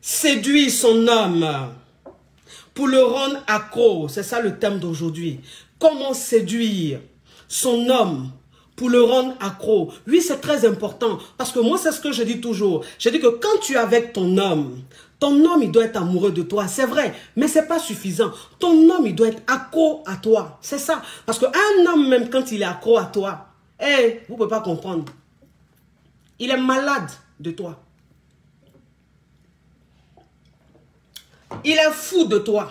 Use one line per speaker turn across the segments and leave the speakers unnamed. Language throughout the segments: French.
séduire son homme pour le rendre accro? C'est ça le thème d'aujourd'hui. Comment séduire son homme pour le rendre accro? Oui, c'est très important. Parce que moi, c'est ce que je dis toujours. Je dis que quand tu es avec ton homme, il doit être amoureux de toi. C'est vrai, mais ce n'est pas suffisant. Ton homme, il doit être accro à toi. C'est ça. Parce qu'un homme, même quand il est accro à toi, vous ne pouvez pas comprendre. Il est malade de toi. Il est fou de toi.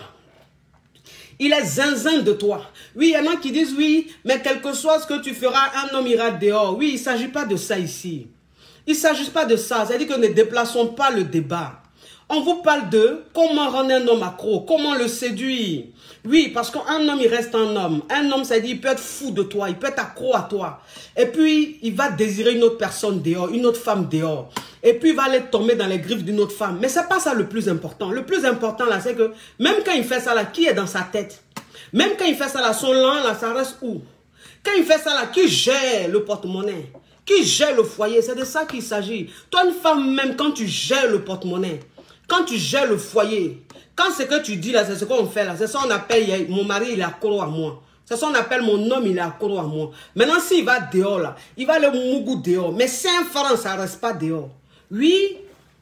Il est zinzin de toi. Oui, il y en a qui disent oui, mais quel que soit ce que tu feras, un homme ira dehors. Oui, il ne s'agit pas de ça ici. Il ne s'agit pas de ça. C'est-à-dire que ne déplaçons pas le débat. On vous parle de comment rendre un homme accro, comment le séduire. Oui, parce qu'un homme, il reste un homme. Un homme, ça dit, il peut être fou de toi, il peut être accro à toi. Et puis, il va désirer une autre personne dehors, une autre femme dehors. Et puis, il va aller tomber dans les griffes d'une autre femme. Mais ce n'est pas ça le plus important. Le plus important, là, c'est que même quand il fait ça, là, qui est dans sa tête? Même quand il fait ça, là, son lent, là, ça reste où? Quand il fait ça, là, qui gère le porte-monnaie? Qui gère le foyer? C'est de ça qu'il s'agit. Toi, une femme, même quand tu gères le porte-monnaie, quand tu gères le foyer, quand ce que tu dis là, c'est ce qu'on fait là, c'est ça qu'on appelle, mon mari il est accro à moi. C'est ça qu'on appelle mon homme il est accro à moi. Maintenant s'il va dehors là, il va le mougou dehors. Mais 5 francs, ça ne reste pas dehors. Oui.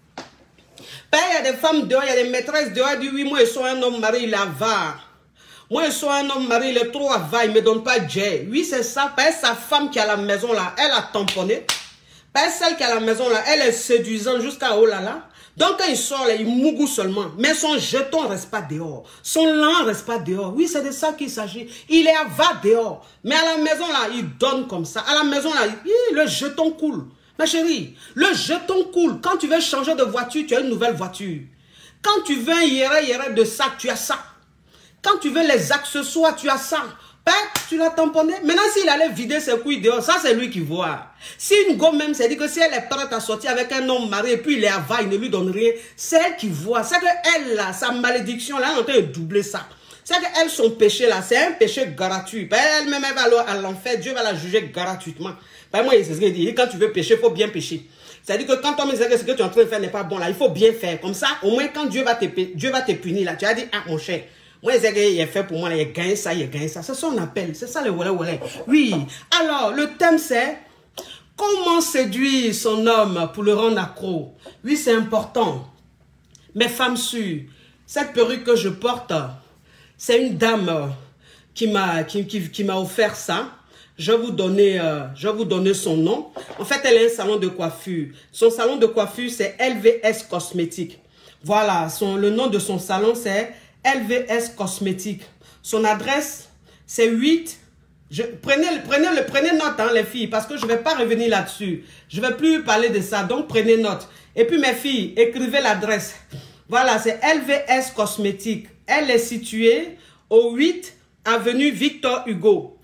Ben, il y a des femmes dehors, il y a des maîtresses dehors, ils disent oui, moi je suis un homme mari, il est avare. Moi je suis un homme mari, il est trop avare, il ne me donne pas de jet. Oui, c'est ça. Ben, sa femme qui est à la maison là, elle a tamponné. Ben, celle qui est à la maison là, elle est séduisante jusqu'à oh là là. Donc quand il sort là, il mougou seulement. Mais son jeton ne reste pas dehors. Son lent ne reste pas dehors. Oui, c'est de ça qu'il s'agit. Il est va dehors. Mais à la maison là, il donne comme ça. À la maison là, le jeton coule. Ma chérie, le jeton coule. Quand tu veux changer de voiture, tu as une nouvelle voiture. Quand tu veux un yéré de sac, tu as ça. Quand tu veux les accessoires, tu as ça. Ben, tu l'as tamponné. Maintenant, s'il allait vider ses couilles dehors, ça c'est lui qui voit. Si une gomme même, c'est dit que si elle est prête à sortir avec un homme marié et puis il est avare, il ne lui donne rien, c'est elle qui voit. C'est qu'elle, là, sa malédiction, là, elle est en train de doubler ça. C'est qu'elle, son péché, là, c'est un péché gratuit. Ben, elle-même, elle va aller à l'enfer, Dieu va la juger gratuitement. Ben, moi, c'est ce qu'il dit. Quand tu veux pécher, il faut bien pécher. C'est-à-dire que quand on me dit que ce que tu es en train de faire n'est pas bon, là, il faut bien faire. Comme ça, au moins, quand Dieu va te punir, là, tu as dit, ah, mon cher. Moi, il a fait pour moi, il a gagné ça, il a gagné ça. C'est ça qu'on appelle, c'est ça le voilà. Oui, alors, le thème c'est comment séduire son homme pour le rendre accro. Oui, c'est important. Mes femmes sûres, cette perruque que je porte, c'est une dame qui m'a offert ça. Je vais vous donner son nom. En fait, elle a un salon de coiffure. Son salon de coiffure, c'est LVS Cosmétique. Voilà, le nom de son salon, c'est LVS Cosmétique. Son adresse, c'est 8. Prenez note, hein, les filles, parce que je ne vais pas revenir là-dessus. Je ne vais plus parler de ça, donc prenez note. Et puis, mes filles, écrivez l'adresse. Voilà, c'est LVS Cosmétique. Elle est située au 8 avenue Victor Hugo,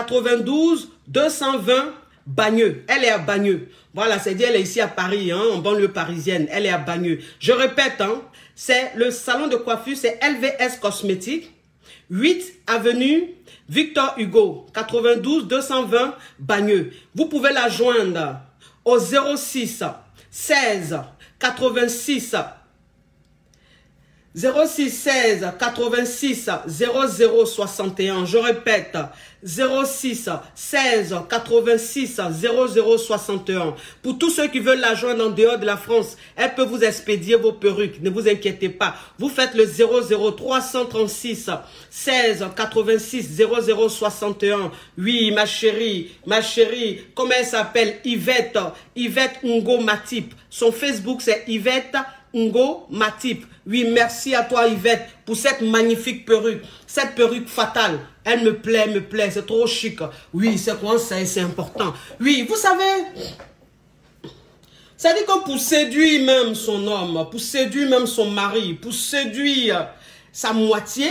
92 220 Bagneux. Elle est à Bagneux. Voilà, c'est dit, elle est ici à Paris, hein, en banlieue parisienne. Elle est à Bagneux. Je répète, hein, c'est le salon de coiffure, c'est LVS Cosmétique, 8 avenue Victor Hugo, 92 220 Bagneux. Vous pouvez la joindre au 06 16 86 06 16 86 00 61. Je répète, 06 16 86 00 61. Pour tous ceux qui veulent la joindre en dehors de la France, elle peut vous expédier vos perruques. Ne vous inquiétez pas. Vous faites le 00 336 16 86 00 61. Oui, ma chérie, comment elle s'appelle? Yvette Ngo Matip. Son Facebook, c'est Yvette Ngo Matip. Oui, merci à toi Yvette pour cette magnifique perruque. Cette perruque fatale. Elle me plaît, c'est trop chic. Oui, c'est quoi ça, c'est important. Oui, vous savez, ça dit que pour séduire même son homme, pour séduire même son mari, pour séduire sa moitié,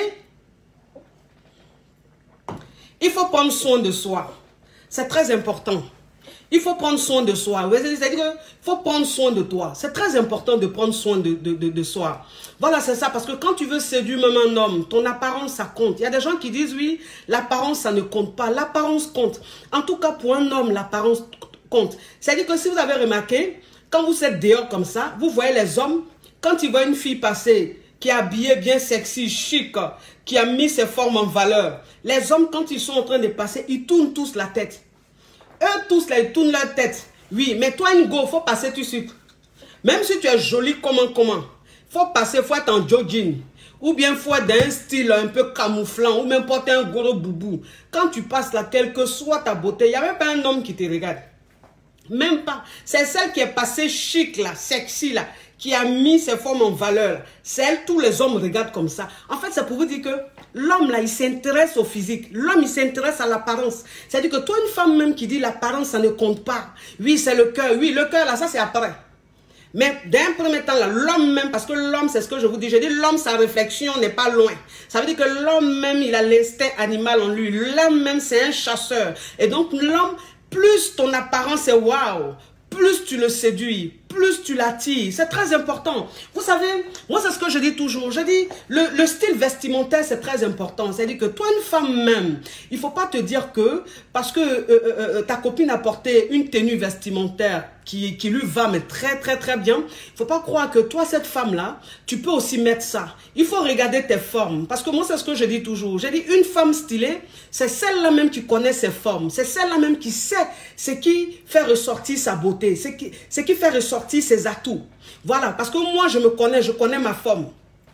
il faut prendre soin de soi. C'est très important. Il faut prendre soin de soi. C'est-à-dire qu'il faut prendre soin de toi. C'est très important de prendre soin de soi. Voilà, c'est ça. Parce que quand tu veux séduire même un homme, ton apparence, ça compte. Il y a des gens qui disent, oui, l'apparence, ça ne compte pas. L'apparence compte. En tout cas, pour un homme, l'apparence compte. C'est-à-dire que si vous avez remarqué, quand vous êtes dehors comme ça, vous voyez les hommes, quand ils voient une fille passer, qui est habillée bien sexy, chic, qui a mis ses formes en valeur, les hommes, quand ils sont en train de passer, ils tournent tous la tête. Eux tous, là, ils tournent leur tête. Oui, mais toi, une go, il faut passer tout de suite. Même si tu es jolie, comment, il faut passer, il faut être en jogging. Ou bien il faut être d'un style un peu camouflant, ou même porter un gros boubou. Quand tu passes là, quelle que soit ta beauté, il n'y a même pas un homme qui te regarde. Même pas. C'est celle qui est passée chic là, sexy là, qui a mis ses formes en valeur. C'est elle, tous les hommes regardent comme ça. En fait, c'est pour vous dire que l'homme là, il s'intéresse au physique. L'homme, il s'intéresse à l'apparence. C'est-à-dire que toi, une femme même qui dit l'apparence, ça ne compte pas. Oui, c'est le cœur. Oui, le cœur là, ça c'est après. Mais d'un premier temps là, l'homme même, parce que l'homme, c'est ce que je vous dis. Je dis l'homme, sa réflexion n'est pas loin. Ça veut dire que l'homme même, il a l'instinct animal en lui. L'homme même, c'est un chasseur. Et donc l'homme, plus ton apparence est waouh, plus tu le séduis, plus tu l'attires. C'est très important. Vous savez, moi c'est ce que je dis toujours. Je dis, le style vestimentaire c'est très important. C'est-à-dire que toi une femme même, il ne faut pas te dire que parce que ta copine a porté une tenue vestimentaire qui lui va mais très bien. Il ne faut pas croire que toi cette femme-là, tu peux aussi mettre ça. Il faut regarder tes formes. Parce que moi c'est ce que je dis toujours. Je dis une femme stylée, c'est celle-là même qui connaît ses formes. C'est celle-là même qui sait ce qui fait ressortir sa beauté. Ce qui fait ressortir ses atouts. Voilà, parce que moi je connais ma forme.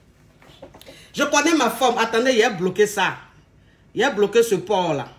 Je connais ma forme. Attendez, il a bloqué ça. Il a bloqué ce porc-là.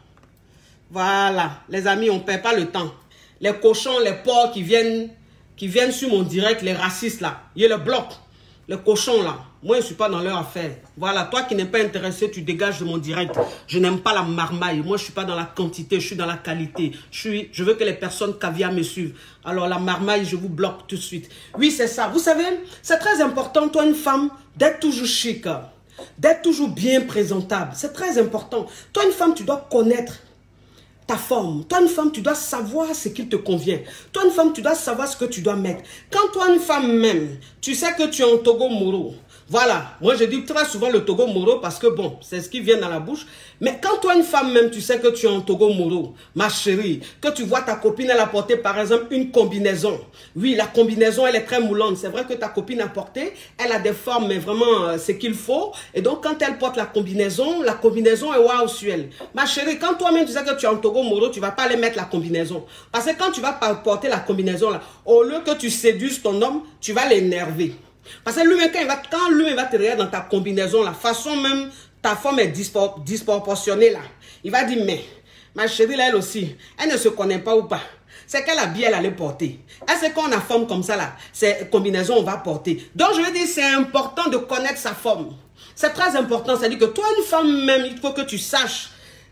Voilà, les amis, on ne perd pas le temps. Les cochons, les porcs qui viennent sur mon direct, les racistes là, ils le bloquent. Les cochons là, moi je ne suis pas dans leur affaire. Voilà, toi qui n'es pas intéressé, tu dégages de mon direct. Je n'aime pas la marmaille. Moi je ne suis pas dans la quantité, je suis dans la qualité. Je veux que les personnes caviar me suivent. Alors la marmaille, je vous bloque tout de suite. Oui, c'est ça. Vous savez, c'est très important, toi une femme, d'être toujours chic, d'être toujours bien présentable. C'est très important. Toi une femme, tu dois connaître ta forme. Toi, une femme, tu dois savoir ce qu'il te convient. Toi, une femme, tu dois savoir ce que tu dois mettre. Quand toi, une femme même, tu sais que tu es en Togo Moro. Voilà. Moi, je dis très souvent le Togo Moro parce que bon, c'est ce qui vient dans la bouche. Mais quand toi, une femme même, tu sais que tu es en Togo Moro, ma chérie, que tu vois ta copine, elle a porté par exemple une combinaison. Oui, la combinaison, elle est très moulante. C'est vrai que ta copine a porté, elle a des formes, mais vraiment, ce qu'il faut. Et donc, quand elle porte la combinaison est waouh sur elle. Ma chérie, quand toi-même, tu sais que tu es en Togo Moro, tu ne vas pas aller mettre la combinaison. Parce que quand tu vas porter la combinaison, là, au lieu que tu séduises ton homme, tu vas l'énerver. Parce que lui-même, quand lui va te regarder dans ta combinaison, la façon même, ta forme est disproportionnée là. Il va dire, mais, ma chérie, là, elle aussi, elle ne se connaît pas ou pas. C'est quelle habit elle allait porter. Est-ce qu'on a forme comme ça là, c'est combinaison on va porter. Donc je veux dire, c'est important de connaître sa forme. C'est très important, c'est-à-dire que toi, une femme même, il faut que tu saches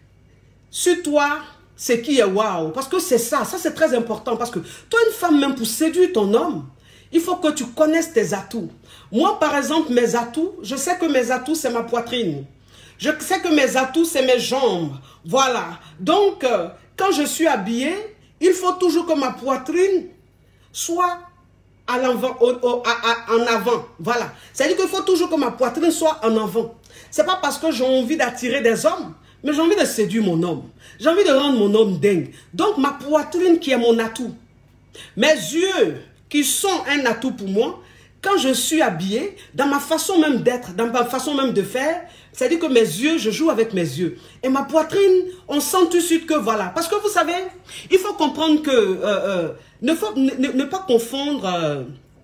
sur toi ce qui est waouh. Parce que c'est ça c'est très important. Parce que toi, une femme même, pour séduire ton homme, il faut que tu connaisses tes atouts. Moi, par exemple, mes atouts, je sais que mes atouts, c'est ma poitrine. Je sais que mes atouts, c'est mes jambes. Voilà. Donc, quand je suis habillée, il faut toujours que ma poitrine soit à l'avant, en avant. Voilà. C'est-à-dire qu'il faut toujours que ma poitrine soit en avant. Ce n'est pas parce que j'ai envie d'attirer des hommes, mais j'ai envie de séduire mon homme. J'ai envie de rendre mon homme dingue. Donc, ma poitrine qui est mon atout. Mes yeux qui sont un atout pour moi, quand je suis habillée, dans ma façon même d'être, dans ma façon même de faire, c'est-à-dire que mes yeux, je joue avec mes yeux. Et ma poitrine, on sent tout de suite que voilà. Parce que vous savez, il faut comprendre que ne pas confondre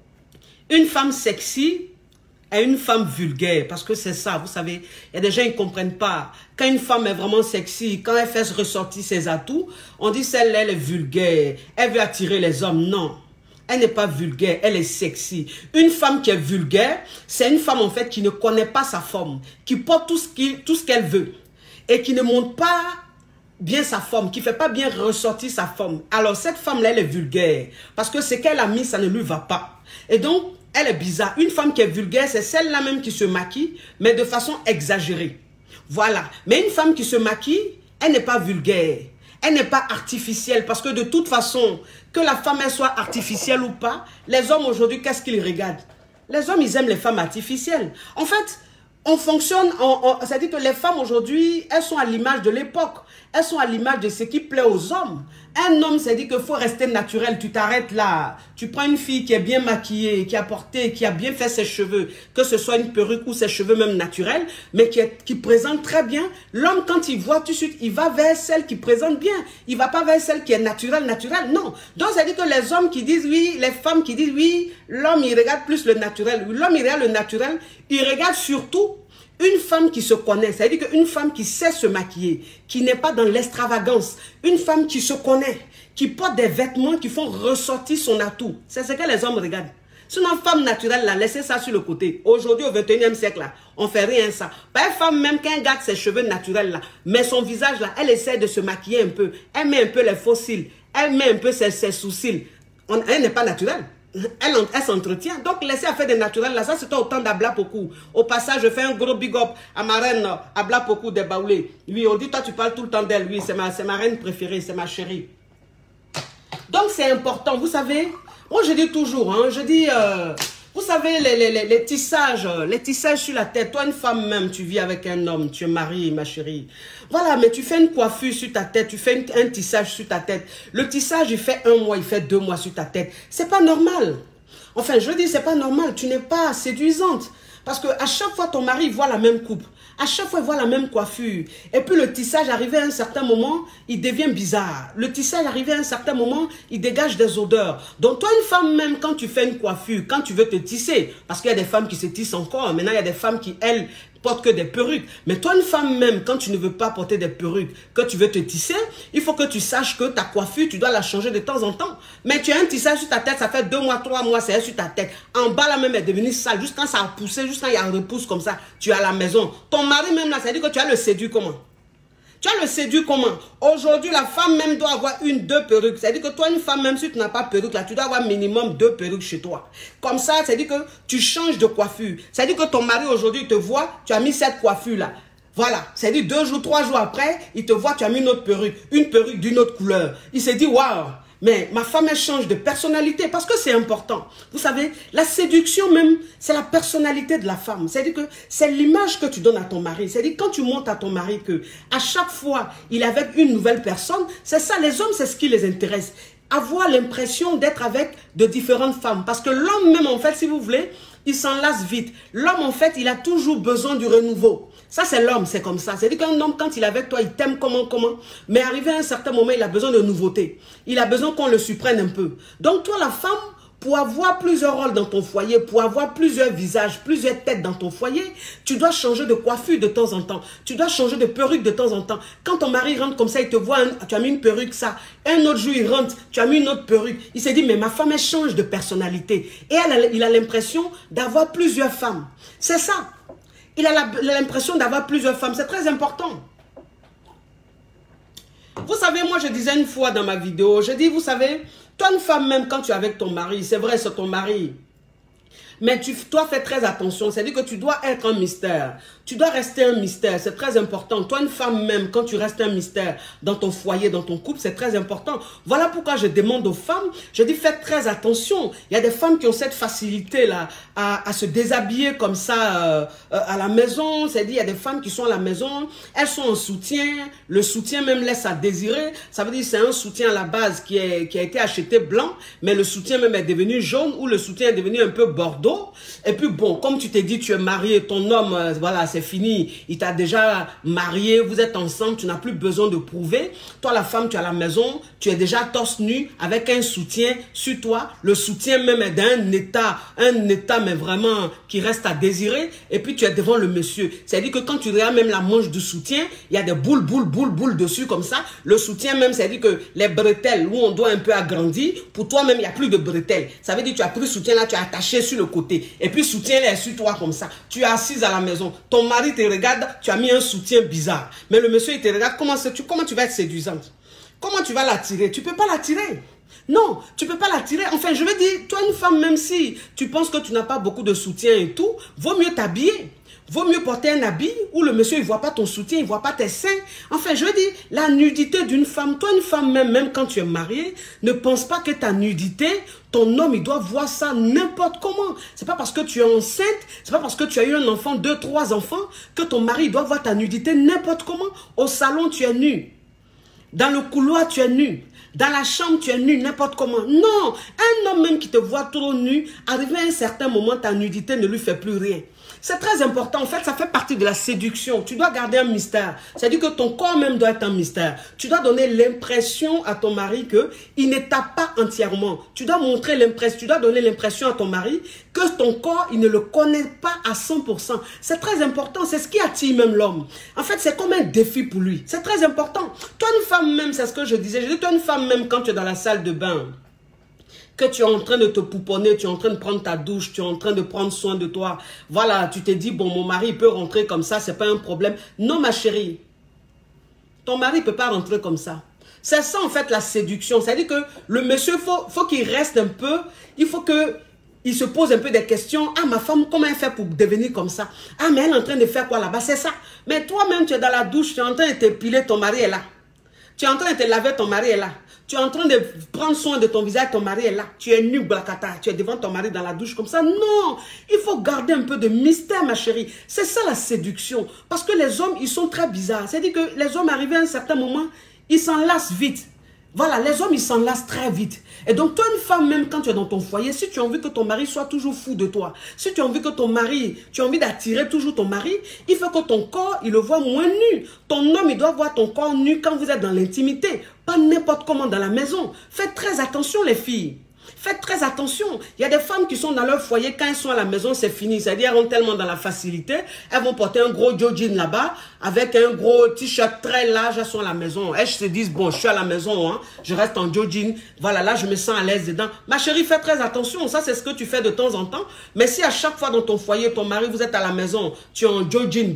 une femme sexy à une femme vulgaire. Parce que c'est ça, vous savez, il y a des gens qui ne comprennent pas. Quand une femme est vraiment sexy, quand elle fait ressortir ses atouts, on dit celle-là, elle est vulgaire, elle veut attirer les hommes. Non. Elle n'est pas vulgaire, elle est sexy. Une femme qui est vulgaire, c'est une femme en fait qui ne connaît pas sa forme, qui porte tout ce qu'elle veut et qui ne montre pas bien sa forme, qui ne fait pas bien ressortir sa forme. Alors cette femme-là, elle est vulgaire parce que ce qu'elle a mis, ça ne lui va pas. Et donc, elle est bizarre. Une femme qui est vulgaire, c'est celle-là même qui se maquille, mais de façon exagérée. Voilà. Mais une femme qui se maquille, elle n'est pas vulgaire. Elle n'est pas artificielle parce que de toute façon, que la femme elle soit artificielle ou pas, les hommes aujourd'hui, qu'est-ce qu'ils regardent? Les hommes, ils aiment les femmes artificielles. En fait, On fonctionne, c'est-à-dire que les femmes aujourd'hui, elles sont à l'image de l'époque. Elles sont à l'image de ce qui plaît aux hommes. Un homme, c'est-à-dire qu'il faut rester naturel. Tu t'arrêtes là. Tu prends une fille qui est bien maquillée, qui a porté, qui a bien fait ses cheveux, que ce soit une perruque ou ses cheveux même naturels, mais qui présente très bien. L'homme, quand il voit tout de suite, il va vers celle qui présente bien. Il ne va pas vers celle qui est naturelle. Non. Donc, c'est-à-dire que les hommes qui disent oui, les femmes qui disent oui, l'homme, il regarde plus le naturel. L'homme, il regarde le naturel. Il regarde surtout une femme qui se connaît, c'est-à-dire qu'une femme qui sait se maquiller, qui n'est pas dans l'extravagance, une femme qui se connaît, qui porte des vêtements qui font ressortir son atout. C'est ce que les hommes regardent. Sinon, femme naturelle, là, laissez ça sur le côté. Aujourd'hui, au 21e siècle, là, on fait rien ça. Pas une femme même qui garde ses cheveux naturels, là, mais son visage, là, elle essaie de se maquiller un peu. Elle met un peu les faux cils. Elle met un peu ses sous-cils. Elle n'est pas naturelle. Elle s'entretient. Donc, laissez à faire des naturels. Là, ça, c'est autant d'Abla Pokou. Au passage, je fais un gros big up à ma reine Abla Pokou de Baoulé. Oui, on dit, toi, tu parles tout le temps d'elle. Oui, c'est ma reine préférée, c'est ma chérie. Donc, c'est important. Vous savez, moi, je dis toujours, hein, je dis, vous savez, les tissages sur la tête. Toi, une femme même, tu vis avec un homme, tu es mariée, ma chérie. Voilà, mais tu fais une coiffure sur ta tête, tu fais un tissage sur ta tête. Le tissage, il fait 1 mois, il fait 2 mois sur ta tête. C'est pas normal. Enfin, je dis, c'est pas normal. Tu n'es pas séduisante. Parce que à chaque fois, ton mari voit la même coupe. À chaque fois, il voit la même coiffure. Et puis, le tissage, arrivé à un certain moment, il devient bizarre. Le tissage, arrivé à un certain moment, il dégage des odeurs. Donc, toi, une femme, même quand tu fais une coiffure, quand tu veux te tisser, parce qu'il y a des femmes qui se tissent encore. Maintenant, il y a des femmes qui, elles, portent que des perruques. Mais toi, une femme même, quand tu ne veux pas porter des perruques, que tu veux te tisser, il faut que tu saches que ta coiffure, tu dois la changer de temps en temps. Mais tu as un tissage sur ta tête, ça fait 2 mois, 3 mois, c'est sur ta tête. En bas, là même, est devenue sale. Juste quand ça a poussé, juste quand il y a un repousse comme ça, tu es à la maison. Ton mari même, là, ça veut dire que tu as le séduit comment? Tu as le séduit comment? Aujourd'hui, la femme même doit avoir 1, 2 perruques. C'est-à-dire que toi, une femme, même si tu n'as pas de perruque, là, tu dois avoir minimum 2 perruques chez toi. Comme ça, c'est-à-dire que tu changes de coiffure. C'est-à-dire que ton mari, aujourd'hui, te voit, tu as mis cette coiffure-là. Voilà. C'est-à-dire 2 jours, 3 jours après, il te voit, tu as mis une autre perruque. Une perruque d'une autre couleur. Il s'est dit, waouh! Mais ma femme, elle change de personnalité parce que c'est important. Vous savez, la séduction même, c'est la personnalité de la femme. C'est-à-dire que c'est l'image que tu donnes à ton mari. C'est-à-dire quand tu montres à ton mari que à chaque fois, il est avec une nouvelle personne, c'est ça, les hommes, c'est ce qui les intéresse. Avoir l'impression d'être avec de différentes femmes. Parce que l'homme même, en fait, si vous voulez, il s'en lasse vite. L'homme, en fait, il a toujours besoin du renouveau. Ça, c'est l'homme, c'est comme ça. C'est-à-dire qu'un homme, quand il est avec toi, il t'aime comment. Mais arrivé à un certain moment, il a besoin de nouveauté. Il a besoin qu'on le surprenne un peu. Donc, toi, la femme, pour avoir plusieurs rôles dans ton foyer, pour avoir plusieurs visages, plusieurs têtes dans ton foyer, tu dois changer de coiffure de temps en temps. Tu dois changer de perruque de temps en temps. Quand ton mari rentre comme ça, il te voit, tu as mis une perruque, ça. Un autre jour, il rentre, tu as mis une autre perruque. Il s'est dit, mais ma femme, elle change de personnalité. Et il a l'impression d'avoir plusieurs femmes. C'est ça. Il a l'impression d'avoir plusieurs femmes. C'est très important. Vous savez, moi, je disais une fois dans ma vidéo, je dis, vous savez, toi, une femme, même quand tu es avec ton mari, c'est vrai, c'est ton mari. Mais tu dois faire très attention. C'est-à-dire que tu dois être un mystère. Tu dois rester un mystère. C'est très important. Toi, une femme même, quand tu restes un mystère dans ton foyer, dans ton couple, c'est très important. Voilà pourquoi je demande aux femmes, je dis faites très attention. Il y a des femmes qui ont cette facilité-là à se déshabiller comme ça à la maison. C'est-à-dire, il y a des femmes qui sont à la maison, elles sont en soutien. Le soutien même laisse à désirer. Ça veut dire que c'est un soutien à la base qui a été acheté blanc, mais le soutien même est devenu jaune ou le soutien est devenu un peu bordeaux. Et puis bon, comme tu t'es dit, tu es marié, ton homme, voilà, c'est fini. Il t'a déjà marié, vous êtes ensemble, tu n'as plus besoin de prouver. Toi, la femme, tu es à la maison, tu es déjà torse nu avec un soutien sur toi. Le soutien même est d'un état, mais vraiment qui reste à désirer. Et puis tu es devant le monsieur. C'est-à-dire que quand tu regardes même la manche du soutien, il y a des boules dessus comme ça. Le soutien même, c'est-à-dire que les bretelles où on doit un peu agrandir, pour toi-même, il n'y a plus de bretelles. Ça veut dire que tu as pris le soutien là, tu as attaché sur le côté. Et puis soutien là est sur toi comme ça. Tu es assise à la maison. Ton mari te regarde, tu as mis un soutien bizarre. Mais le monsieur il te regarde, comment tu vas être séduisante? Comment tu vas l'attirer? Tu ne peux pas l'attirer. Non, tu ne peux pas l'attirer. Enfin, je veux dire, toi, une femme, même si tu penses que tu n'as pas beaucoup de soutien et tout, vaut mieux t'habiller. Vaut mieux porter un habit où le monsieur ne voit pas ton soutien, il ne voit pas tes seins. Enfin, je veux dire, la nudité d'une femme, toi, une femme, même quand tu es mariée, ne pense pas que ta nudité, ton homme, il doit voir ça n'importe comment. Ce n'est pas parce que tu es enceinte, ce n'est pas parce que tu as eu un enfant, 2, 3 enfants, que ton mari doit voir ta nudité n'importe comment. Au salon, tu es nu. Dans le couloir, tu es nu. Dans la chambre, tu es nu n'importe comment. Non, un homme même qui te voit trop nu, arrivé à un certain moment, ta nudité ne lui fait plus rien. C'est très important. En fait, ça fait partie de la séduction. Tu dois garder un mystère. C'est-à-dire que ton corps même doit être un mystère. Tu dois donner l'impression à ton mari qu'il ne tape pas entièrement. Tu dois montrer l'impression. Tu dois donner l'impression à ton mari que ton corps, il ne le connaît pas à 100%. C'est très important. C'est ce qui attire même l'homme. En fait, c'est comme un défi pour lui. C'est très important. Toi, une femme même, c'est ce que je disais. Je dis, toi, une femme même, quand tu es dans la salle de bain, que tu es en train de te pouponner, tu es en train de prendre ta douche, tu es en train de prendre soin de toi. Voilà, tu te dis, bon, mon mari il peut rentrer comme ça, c'est pas un problème. Non, ma chérie, ton mari ne peut pas rentrer comme ça. C'est ça, en fait, la séduction. C'est-à-dire que le monsieur, faut qu'il reste un peu, il faut qu'il se pose un peu des questions. Ah, ma femme, comment elle fait pour devenir comme ça? Ah, mais elle est en train de faire quoi là-bas? C'est ça. Mais toi-même, tu es dans la douche, tu es en train de t'épiler, ton mari est là. Tu es en train de te laver, ton mari est là. Tu es en train de prendre soin de ton visage, ton mari est là. Tu es nu, blakata, tu es devant ton mari dans la douche comme ça. Non, il faut garder un peu de mystère, ma chérie. C'est ça la séduction. Parce que les hommes, ils sont très bizarres. C'est-à-dire que les hommes, arrivés à un certain moment, ils s'enlacent vite. Voilà, les hommes, ils s'enlacent très vite. Et donc, toi, une femme, même quand tu es dans ton foyer, si tu as envie que ton mari soit toujours fou de toi, si tu as envie que ton mari, tu as envie d'attirer toujours ton mari, il faut que ton corps, il le voit moins nu. Ton homme, il doit voir ton corps nu quand vous êtes dans l'intimité, pas n'importe comment dans la maison. Faites très attention, les filles. Faites très attention. Il y a des femmes qui sont dans leur foyer, quand elles sont à la maison, c'est fini. C'est-à-dire, elles rentrent tellement dans la facilité, elles vont porter un gros jogging là-bas, avec un gros t-shirt très large, elles sont à la maison. Elles se disent, bon, je suis à la maison, hein, je reste en jogging, voilà, là, je me sens à l'aise dedans. Ma chérie, fais très attention, ça, c'est ce que tu fais de temps en temps. Mais si à chaque fois dans ton foyer, ton mari, vous êtes à la maison, tu es en jogging,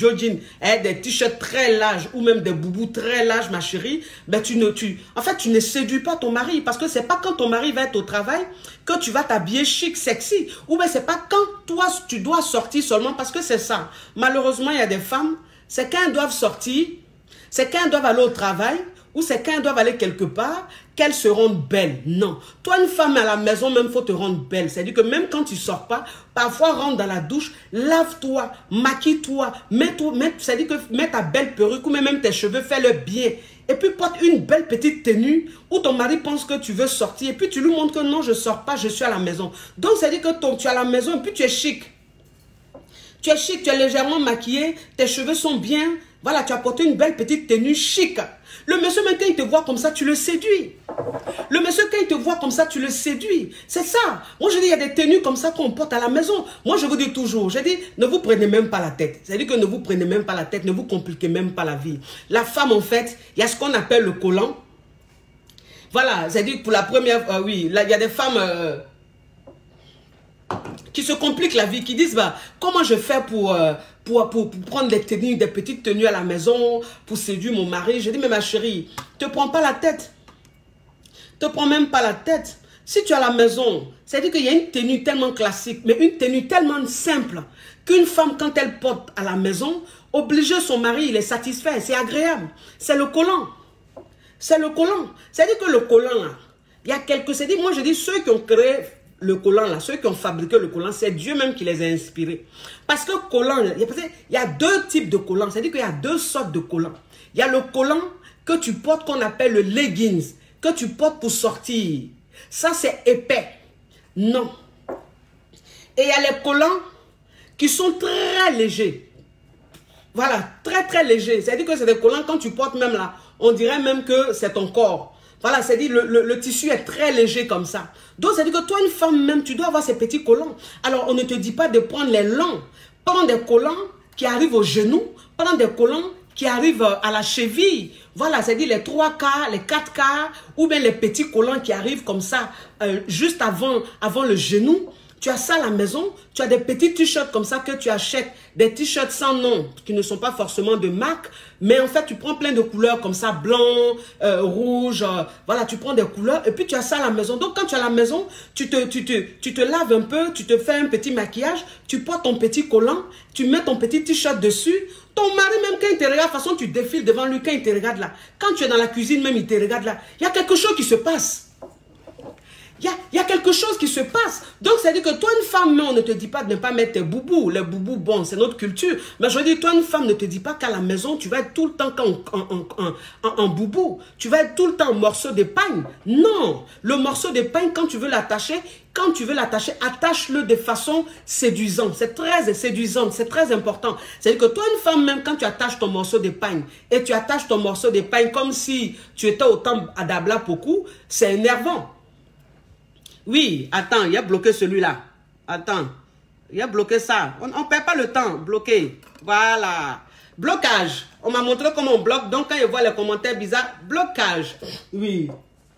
des t-shirts très larges, ou même des boubous très larges, ma chérie, ben en fait, tu ne séduis pas ton mari, parce que c'est pas quand ton mari va être au travail que tu vas t'habiller chic, sexy. Ou bien c'est pas quand toi tu dois sortir seulement, parce que c'est ça. Malheureusement, il y a des femmes, c'est quand elles doivent sortir, c'est quand elles doivent aller au travail, ou c'est quand elles doivent aller quelque part, qu'elles se rendent belles. Non. Toi, une femme à la maison, même, faut te rendre belle. C'est-à-dire que même quand tu sors pas, parfois rentre dans la douche, lave-toi, maquille-toi, c'est-à-dire que mets ta belle perruque, ou même tes cheveux, fais-le bien. Et puis porte une belle petite tenue où ton mari pense que tu veux sortir. Et puis tu lui montres que non, je ne sors pas, je suis à la maison. Donc ça dit que tu es à la maison et puis tu es chic. Tu es chic, tu es légèrement maquillé, tes cheveux sont bien. Voilà, tu as porté une belle petite tenue chic. Le monsieur, même quand il te voit comme ça, tu le séduis. Le monsieur, quand il te voit comme ça, tu le séduis. C'est ça. Moi, je dis, il y a des tenues comme ça qu'on porte à la maison. Moi, je vous dis toujours, je dis, ne vous prenez même pas la tête. C'est-à-dire que ne vous prenez même pas la tête, ne vous compliquez même pas la vie. La femme, en fait, il y a ce qu'on appelle le collant. Voilà, c'est-à-dire pour la première, oui, là, il y a des femmes qui se compliquent la vie, qui disent, bah, comment je fais pour prendre des tenues, des petites tenues à la maison, pour séduire mon mari. Je dis, mais ma chérie, ne te prends pas la tête. Ne te prends même pas la tête. Si tu es à la maison, c'est-à-dire qu'il y a une tenue tellement classique, mais une tenue tellement simple, qu'une femme, quand elle porte à la maison, obliger son mari, il est satisfait, c'est agréable. C'est le collant. C'est le collant. C'est-à-dire que le collant, là, il y a quelques... C'est-à-dire, moi, je dis, ceux qui ont créé le collant, là, ceux qui ont fabriqué le collant, c'est Dieu même qui les a inspirés. Parce que collant, il y a deux types de collants. C'est-à-dire qu'il y a deux sortes de collants. Il y a le collant que tu portes, qu'on appelle le leggings, que tu portes pour sortir. Ça, c'est épais. Non. Et il y a les collants qui sont très légers. Voilà, très très légers. C'est-à-dire que c'est des collants, quand tu portes même là, on dirait même que c'est ton corps. Voilà, c'est-à-dire le tissu est très léger comme ça. Donc, c'est-à-dire que toi, une femme même, tu dois avoir ces petits collants. Alors, on ne te dit pas de prendre les longs. Prends des collants qui arrivent aux genoux. Prends des collants qui arrivent à la cheville. Voilà, c'est-à-dire les 3 quarts, les 4 quarts, ou bien les petits collants qui arrivent comme ça, juste avant le genou. Tu as ça à la maison, tu as des petits t-shirts comme ça que tu achètes, des t-shirts sans nom, qui ne sont pas forcément de marque, mais en fait, tu prends plein de couleurs comme ça, blanc, rouge, voilà, tu prends des couleurs, et puis tu as ça à la maison. Donc, quand tu es à la maison, tu te laves un peu, tu te fais un petit maquillage, tu portes ton petit collant, tu mets ton petit t-shirt dessus. Ton mari, même quand il te regarde, de toute façon, tu défiles devant lui, quand il te regarde là. Quand tu es dans la cuisine, même il te regarde là. Il y a quelque chose qui se passe. Il y a quelque chose qui se passe. Donc, c'est-à-dire que toi, une femme, non, on ne te dit pas de ne pas mettre tes boubous. Les boubous, bon, c'est notre culture. Mais je dis, toi, une femme, ne te dit pas qu'à la maison, tu vas être tout le temps en boubou. Tu vas être tout le temps en morceau de pain. Non. Le morceau de pain, quand tu veux l'attacher, attache-le de façon séduisante. C'est très séduisant, c'est très important. C'est-à-dire que toi, une femme, même quand tu attaches ton morceau de pain, et tu attaches ton morceau de pain comme si tu étais au temps à Dabla Pokou, c'est énervant. Oui, attends, il a bloqué celui-là. Attends, il a bloqué ça. On ne perd pas le temps, bloqué. Voilà. Blocage. On m'a montré comment on bloque. Donc, quand je vois les commentaires bizarres, blocage. Oui.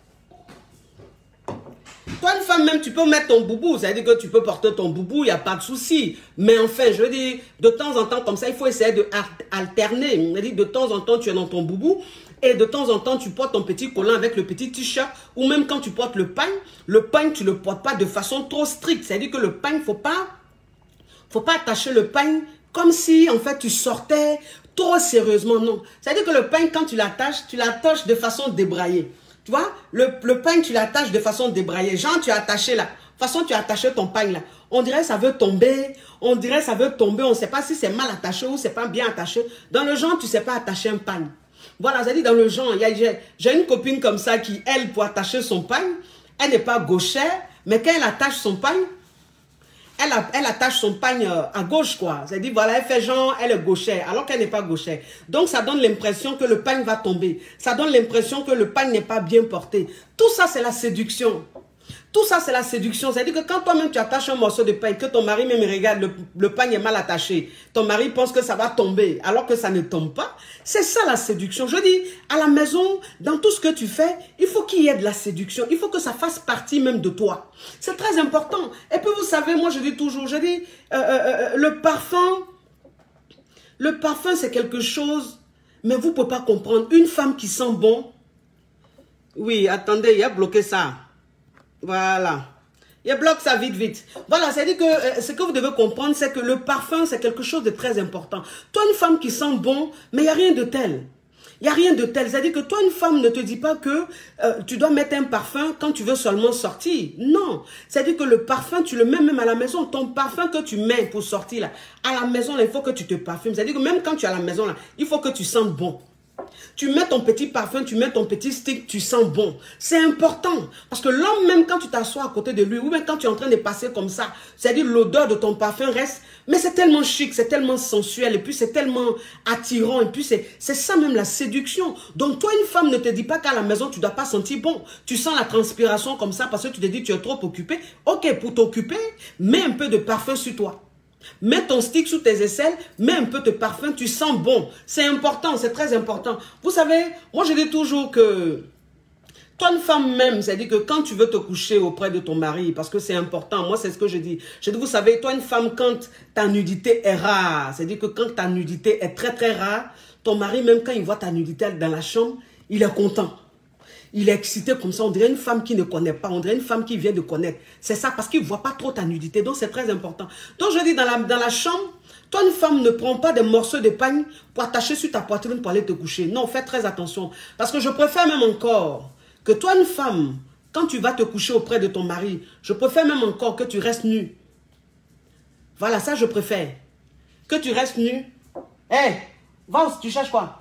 Toi, une femme, même, tu peux mettre ton boubou. C'est-à-dire que tu peux porter ton boubou, il n'y a pas de souci. Mais enfin, je veux dire, de temps en temps, comme ça, il faut essayer d'alterner. Je veux dire, de temps en temps, tu es dans ton boubou. Et de temps en temps, tu portes ton petit collant avec le petit t-shirt. Ou même quand tu portes le pain, tu ne le portes pas de façon trop stricte. C'est-à-dire que le pain, il ne faut pas attacher le pain comme si, en fait, tu sortais trop sérieusement. Non. C'est-à-dire que le pain, quand tu l'attaches de façon débraillée. Tu vois, le pain, tu l'attaches de façon débraillée. Genre, tu as attaché là. De toute façon, tu as attaché ton pain là. On dirait que ça veut tomber. On dirait que ça veut tomber. On ne sait pas si c'est mal attaché ou c'est pas bien attaché. Dans le genre, tu ne sais pas attacher un pain. Voilà, c'est-à-dire dans le genre, j'ai une copine comme ça qui, elle, pour attacher son pain, elle n'est pas gauchère, mais quand elle attache son pain, elle attache son pain à gauche, quoi. C'est-à-dire, voilà, elle fait genre, elle est gauchère, alors qu'elle n'est pas gauchère. Donc, ça donne l'impression que le pain va tomber. Ça donne l'impression que le pain n'est pas bien porté. Tout ça, c'est la séduction. Tout ça, c'est la séduction. C'est-à-dire que quand toi-même, tu attaches un morceau de pain, que ton mari même regarde, le pain est mal attaché. Ton mari pense que ça va tomber, alors que ça ne tombe pas. C'est ça la séduction. Je dis, à la maison, dans tout ce que tu fais, il faut qu'il y ait de la séduction. Il faut que ça fasse partie même de toi. C'est très important. Et puis, vous savez, moi, je dis toujours, le parfum, c'est quelque chose, mais vous ne pouvez pas comprendre. Une femme qui sent bon, oui, attendez, il a bloqué ça. Voilà. Il bloque ça vite, vite. Voilà, c'est-à-dire que ce que vous devez comprendre, c'est que le parfum, c'est quelque chose de très important. Toi, une femme qui sent bon, mais il n'y a rien de tel. Il n'y a rien de tel. C'est-à-dire que toi, une femme ne te dit pas que tu dois mettre un parfum quand tu veux seulement sortir. Non. C'est-à-dire que le parfum, tu le mets même à la maison. Ton parfum que tu mets pour sortir, là, à la maison, là, il faut que tu te parfumes. C'est-à-dire que même quand tu es à la maison, là, il faut que tu sentes bon. Tu mets ton petit parfum, tu mets ton petit stick, tu sens bon. C'est important. Parce que l'homme, même quand tu t'assois à côté de lui, ou même quand tu es en train de passer comme ça, c'est-à-dire l'odeur de ton parfum reste, mais c'est tellement chic, c'est tellement sensuel, et puis c'est tellement attirant, et puis c'est ça même la séduction. Donc toi, une femme ne te dit pas qu'à la maison, tu ne dois pas sentir bon. Tu sens la transpiration comme ça parce que tu te dis que tu es trop occupé. Ok, pour t'occuper, mets un peu de parfum sur toi. Mets ton stick sous tes aisselles, mets un peu de parfum, tu sens bon. C'est important, c'est très important. Vous savez, moi je dis toujours que toi une femme même, c'est-à-dire que quand tu veux te coucher auprès de ton mari, parce que c'est important, moi c'est ce que je dis. Je dis, vous savez, toi une femme, quand ta nudité est rare, c'est-à-dire que quand ta nudité est très très rare, ton mari même quand il voit ta nudité dans la chambre, il est content. Il est excité comme ça, on dirait une femme qui ne connaît pas, on dirait une femme qui vient de connaître. C'est ça, parce qu'il ne voit pas trop ta nudité, donc c'est très important. Donc je dis, dans la chambre, toi une femme ne prend pas des morceaux de pain pour attacher sur ta poitrine pour aller te coucher. Non, fais très attention. Parce que je préfère même encore que toi une femme, quand tu vas te coucher auprès de ton mari, je préfère même encore que tu restes nu. Voilà, ça je préfère. Que tu restes nu. Hé, va, tu cherches quoi?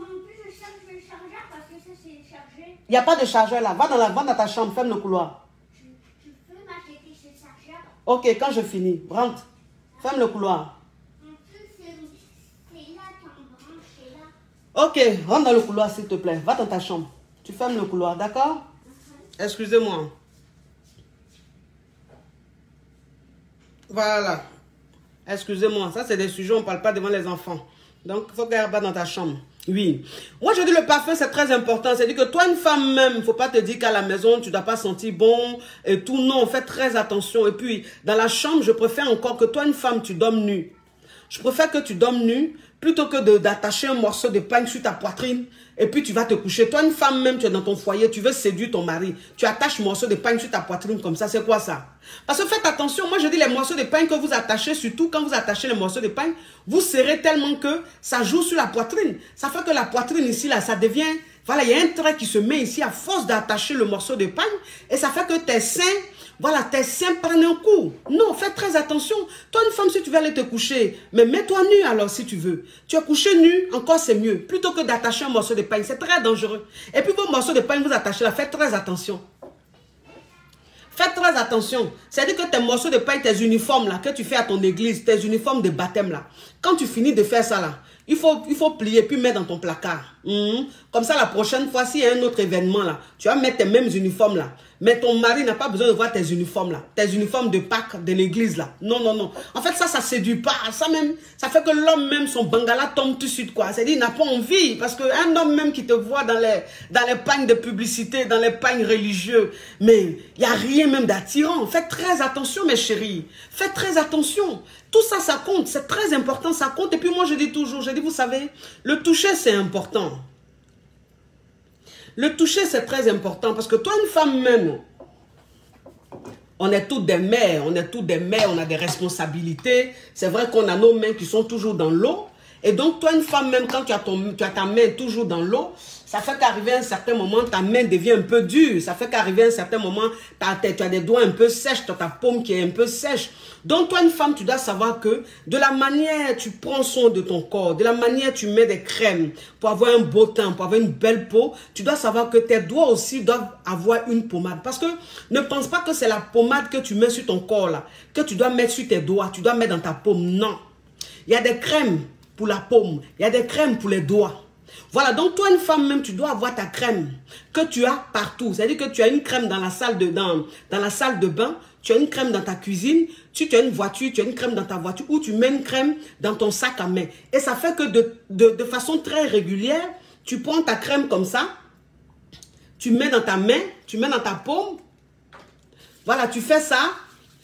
Il n'y a pas de chargeur là. Va dans ta chambre, ferme le couloir.
Tu peux m'acheter ce chargeur?
Ok, quand je finis, rentre. Ferme le couloir. Ok, rentre dans le couloir s'il te plaît. Va dans ta chambre. Tu fermes le couloir, d'accord? Excusez-moi. Voilà. Excusez-moi, ça c'est des sujets, on ne parle pas devant les enfants. Donc, il faut qu'elle va dans ta chambre. Oui. Moi, je dis le parfum, c'est très important. C'est-à-dire que toi, une femme même, il ne faut pas te dire qu'à la maison, tu ne dois pas sentir bon et tout. Non, fais très attention. Et puis, dans la chambre, je préfère encore que toi, une femme, tu dormes nue. Je préfère que tu dormes nue plutôt que d'attacher un morceau de pain sur ta poitrine et puis tu vas te coucher. Toi, une femme même, tu es dans ton foyer, tu veux séduire ton mari. Tu attaches un morceau de pain sur ta poitrine comme ça, c'est quoi ça? Parce que faites attention, moi je dis les morceaux de pain que vous attachez, surtout quand vous attachez les morceaux de pain, vous serrez tellement que ça joue sur la poitrine. Ça fait que la poitrine ici, là, ça devient... Voilà, il y a un trait qui se met ici à force d'attacher le morceau de pain et ça fait que tes seins... Voilà, tes seins prennent un coup. Non, fais très attention. Toi, une femme, si tu veux aller te coucher, mais mets-toi nu alors si tu veux. Tu es couché nu, encore c'est mieux. Plutôt que d'attacher un morceau de pain, c'est très dangereux. Et puis vos morceaux de pain, vous attachez là, faites très attention. Faites très attention. C'est-à-dire que tes morceaux de pain, tes uniformes là, que tu fais à ton église, tes uniformes de baptême là, quand tu finis de faire ça là, il faut plier puis mettre dans ton placard. Comme ça, la prochaine fois, s'il y a un autre événement là, tu vas mettre tes mêmes uniformes là. Mais ton mari n'a pas besoin de voir tes uniformes là. Tes uniformes de Pâques de l'église là. Non, non, non. En fait, ça séduit pas. Ça même, ça fait que l'homme même, son bangala tombe tout de suite quoi. C'est-à-dire, il n'a pas envie. Parce qu'un homme même qui te voit dans les pagnes de publicité, dans les pagnes religieux, mais il n'y a rien même d'attirant. Faites très attention mes chéris. Faites très attention. Tout ça, ça compte. C'est très important, ça compte. Et puis moi, je dis toujours, je dis, vous savez, le toucher, c'est important. Le toucher, c'est très important parce que toi, une femme même, on est toutes des mères, on a des responsabilités. C'est vrai qu'on a nos mains qui sont toujours dans l'eau. Et donc, toi, une femme même, quand tu as ta main toujours dans l'eau, ça fait qu'arriver à un certain moment, ta main devient un peu dure. Ça fait qu'arriver à un certain moment, tu as des doigts un peu sèches, tu as ta paume qui est un peu sèche. Donc, toi, une femme, tu dois savoir que de la manière tu prends soin de ton corps, de la manière tu mets des crèmes pour avoir un beau teint, pour avoir une belle peau, tu dois savoir que tes doigts aussi doivent avoir une pommade. Parce que ne pense pas que c'est la pommade que tu mets sur ton corps, là, que tu dois mettre sur tes doigts, tu dois mettre dans ta paume. Non. Il y a des crèmes pour la paume, il y a des crèmes pour les doigts. Voilà, donc toi, une femme même, tu dois avoir ta crème que tu as partout. C'est-à-dire que tu as une crème dans la salle de bain, tu as une crème dans ta cuisine, tu as une voiture, tu as une crème dans ta voiture ou tu mets une crème dans ton sac à main. Et ça fait que de façon très régulière, tu prends ta crème comme ça, tu mets dans ta main, tu mets dans ta paume. Voilà, tu fais ça.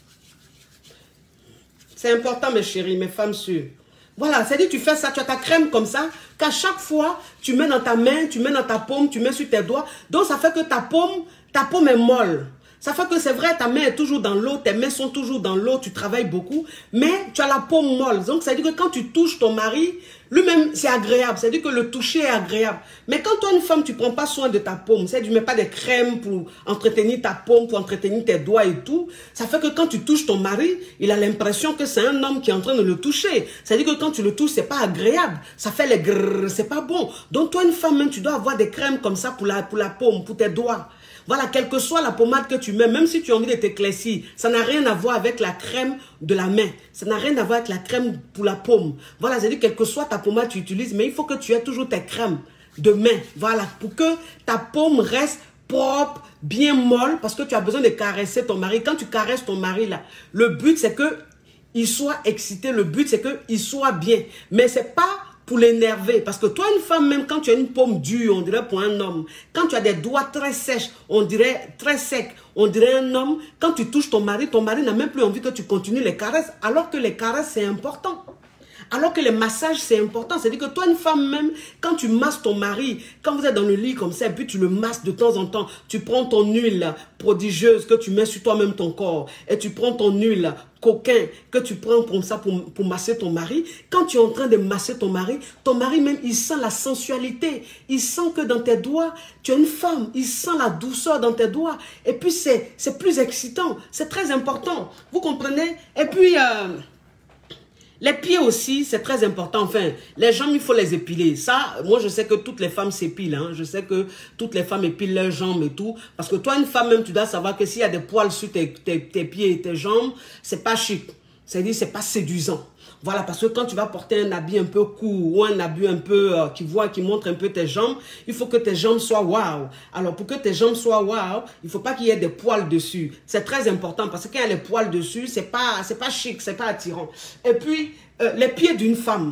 C'est important, mes chéris, mes femmes sûres. Voilà, c'est-à-dire tu fais ça, tu as ta crème comme ça, qu'à chaque fois, tu mets dans ta main, tu mets dans ta paume, tu mets sur tes doigts. Donc, ça fait que ta paume est molle. Ça fait que c'est vrai, ta main est toujours dans l'eau, tes mains sont toujours dans l'eau, tu travailles beaucoup, mais tu as la paume molle. Donc, ça veut dire que quand tu touches ton mari, lui-même, c'est agréable. C'est-à-dire que le toucher est agréable. Mais quand toi, une femme, tu ne prends pas soin de ta paume, c'est-à-dire tu ne mets pas de crème pour entretenir ta paume, pour entretenir tes doigts et tout, ça fait que quand tu touches ton mari, il a l'impression que c'est un homme qui est en train de le toucher. C'est-à-dire que quand tu le touches, c'est pas agréable. Ça fait les grrr, c'est pas bon. Donc, toi, une femme, même, tu dois avoir des crèmes comme ça pour la paume, pour tes doigts. Voilà, quelle que soit la pommade que tu mets, même si tu as envie de t'éclaircir, ça n'a rien à voir avec la crème de la main. Ça n'a rien à voir avec la crème pour la paume. Voilà, c'est-à-dire quelle que soit ta pommade que tu utilises, mais il faut que tu aies toujours tes crèmes de main. Voilà, pour que ta paume reste propre, bien molle, parce que tu as besoin de caresser ton mari. Quand tu caresses ton mari, là, le but, c'est qu'il soit excité. Le but, c'est qu'il soit bien. Mais c'est pas pour l'énerver. Parce que toi, une femme, même quand tu as une paume dure, on dirait pour un homme. Quand tu as des doigts très sèches, on dirait très secs, on dirait un homme. Quand tu touches ton mari n'a même plus envie que tu continues les caresses, alors que les caresses, c'est important. Alors que les massages, c'est important. C'est-à-dire que toi, une femme même, quand tu masses ton mari, quand vous êtes dans le lit comme ça, et puis tu le masses de temps en temps, tu prends ton huile prodigieuse que tu mets sur toi-même ton corps, et tu prends ton huile coquin que tu prends comme ça pour masser ton mari. Quand tu es en train de masser ton mari même, il sent la sensualité. Il sent que dans tes doigts, tu es une femme. Il sent la douceur dans tes doigts. Et puis, c'est plus excitant. C'est très important. Vous comprenez? Et puis... les pieds aussi, c'est très important. Enfin, les jambes, il faut les épiler. Ça, moi, je sais que toutes les femmes s'épilent. Hein. Je sais que toutes les femmes épilent leurs jambes et tout. Parce que toi, une femme même, tu dois savoir que s'il y a des poils sur tes pieds et tes jambes, c'est pas chic. C'est-à-dire, c'est pas séduisant. Voilà, parce que quand tu vas porter un habit un peu court ou un habit un peu qui montre un peu tes jambes, il faut que tes jambes soient waouh. Alors, pour que tes jambes soient waouh, il ne faut pas qu'il y ait des poils dessus. C'est très important parce que quand il y a les poils dessus, c'est pas chic, c'est pas attirant. Et puis, les pieds d'une femme,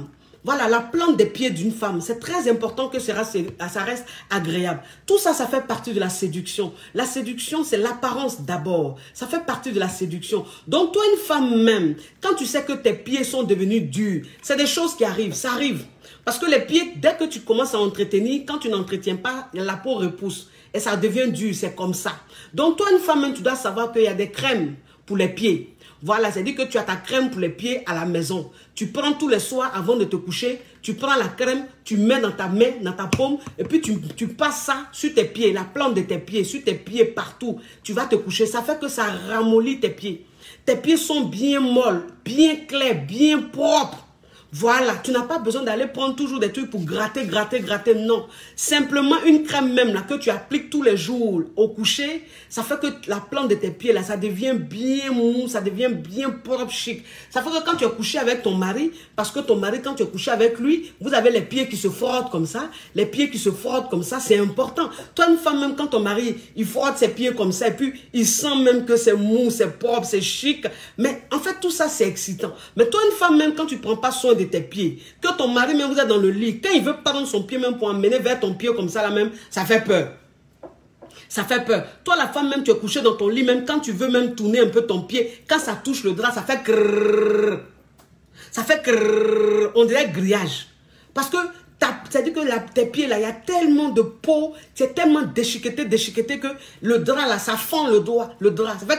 Voilà, la plante des pieds d'une femme. C'est très important que ça reste agréable. Tout ça, ça fait partie de la séduction. La séduction, c'est l'apparence d'abord. Ça fait partie de la séduction. Donc, toi, une femme même, quand tu sais que tes pieds sont devenus durs, c'est des choses qui arrivent. Ça arrive. Parce que les pieds, dès que tu commences à entretenir, quand tu n'entretiens pas, la peau repousse. Et ça devient dur, c'est comme ça. Donc, toi, une femme même, tu dois savoir qu'il y a des crèmes pour les pieds. Voilà, c'est-à-dire que tu as ta crème pour les pieds à la maison. Tu prends tous les soirs avant de te coucher, tu prends la crème, tu mets dans ta main, dans ta paume, et puis tu passes ça sur tes pieds, la plante de tes pieds, sur tes pieds partout. Tu vas te coucher, ça fait que ça ramollit tes pieds. Tes pieds sont bien molles, bien clairs, bien propres. Voilà, tu n'as pas besoin d'aller prendre toujours des trucs pour gratter, non. Simplement une crème même là que tu appliques tous les jours au coucher, ça fait que la plante de tes pieds là, ça devient bien mou, ça devient bien propre, chic. Ça fait que quand tu es couché avec ton mari, parce que ton mari, quand tu es couché avec lui, vous avez les pieds qui se frottent comme ça, les pieds qui se frottent comme ça, c'est important. Toi, une femme, même quand ton mari, il frotte ses pieds comme ça, et puis il sent même que c'est mou, c'est propre, c'est chic. Mais en fait, tout ça, c'est excitant. Mais toi, une femme, même quand tu ne prends pas soin de tes pieds, que ton mari même vous êtes dans le lit, quand il veut prendre son pied même pour emmener vers ton pied comme ça là même, ça fait peur. Ça fait peur. Toi la femme même, tu es couché dans ton lit, même quand tu veux même tourner un peu ton pied, quand ça touche le drap, ça fait crrrr. Ça fait crrrr. On dirait grillage. Parce que c'est-à-dire que tes pieds là, il y a tellement de peau, c'est tellement déchiqueté que le drap là, ça fend le drap, ça fait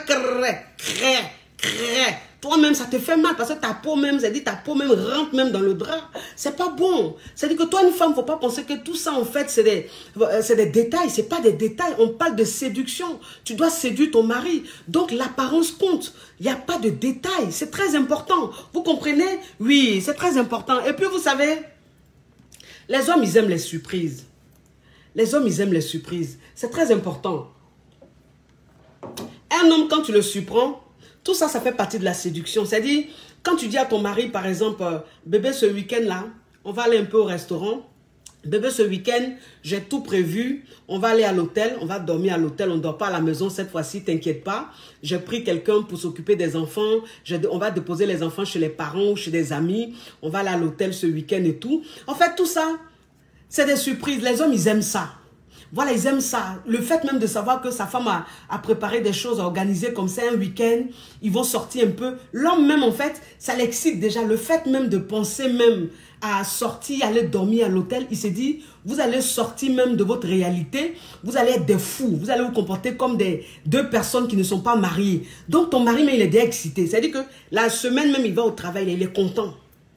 crrrr. Toi-même, ça te fait mal parce que ta peau même, c'est-à-dire ta peau même rentre même dans le drap. C'est pas bon. C'est-à-dire que toi, une femme, faut pas penser que tout ça, en fait, c'est des détails. C'est pas des détails. On parle de séduction. Tu dois séduire ton mari. Donc, l'apparence compte. Il n'y a pas de détails. C'est très important. Vous comprenez? Oui, c'est très important. Et puis, vous savez, les hommes, ils aiment les surprises. Les hommes, ils aiment les surprises. C'est très important. Un homme, quand tu le surprends, tout ça, ça fait partie de la séduction. C'est-à-dire, quand tu dis à ton mari, par exemple, bébé, ce week-end-là, on va aller un peu au restaurant. Bébé, ce week-end, j'ai tout prévu. On va aller à l'hôtel, on va dormir à l'hôtel. On ne dort pas à la maison cette fois-ci, t'inquiète pas. J'ai pris quelqu'un pour s'occuper des enfants. On va déposer les enfants chez les parents ou chez des amis. On va aller à l'hôtel ce week-end et tout. En fait, tout ça, c'est des surprises. Les hommes, ils aiment ça. Voilà, ils aiment ça. Le fait même de savoir que sa femme a préparé des choses, a organisé comme ça un week-end, ils vont sortir un peu. L'homme même, en fait, ça l'excite déjà. Le fait même de penser même à sortir, aller dormir à l'hôtel, il s'est dit, vous allez sortir même de votre réalité, vous allez être des fous, vous allez vous comporter comme deux personnes qui ne sont pas mariées. Donc, ton mari, même, il est déjà excité. C'est-à-dire que la semaine même, il va au travail, il est content.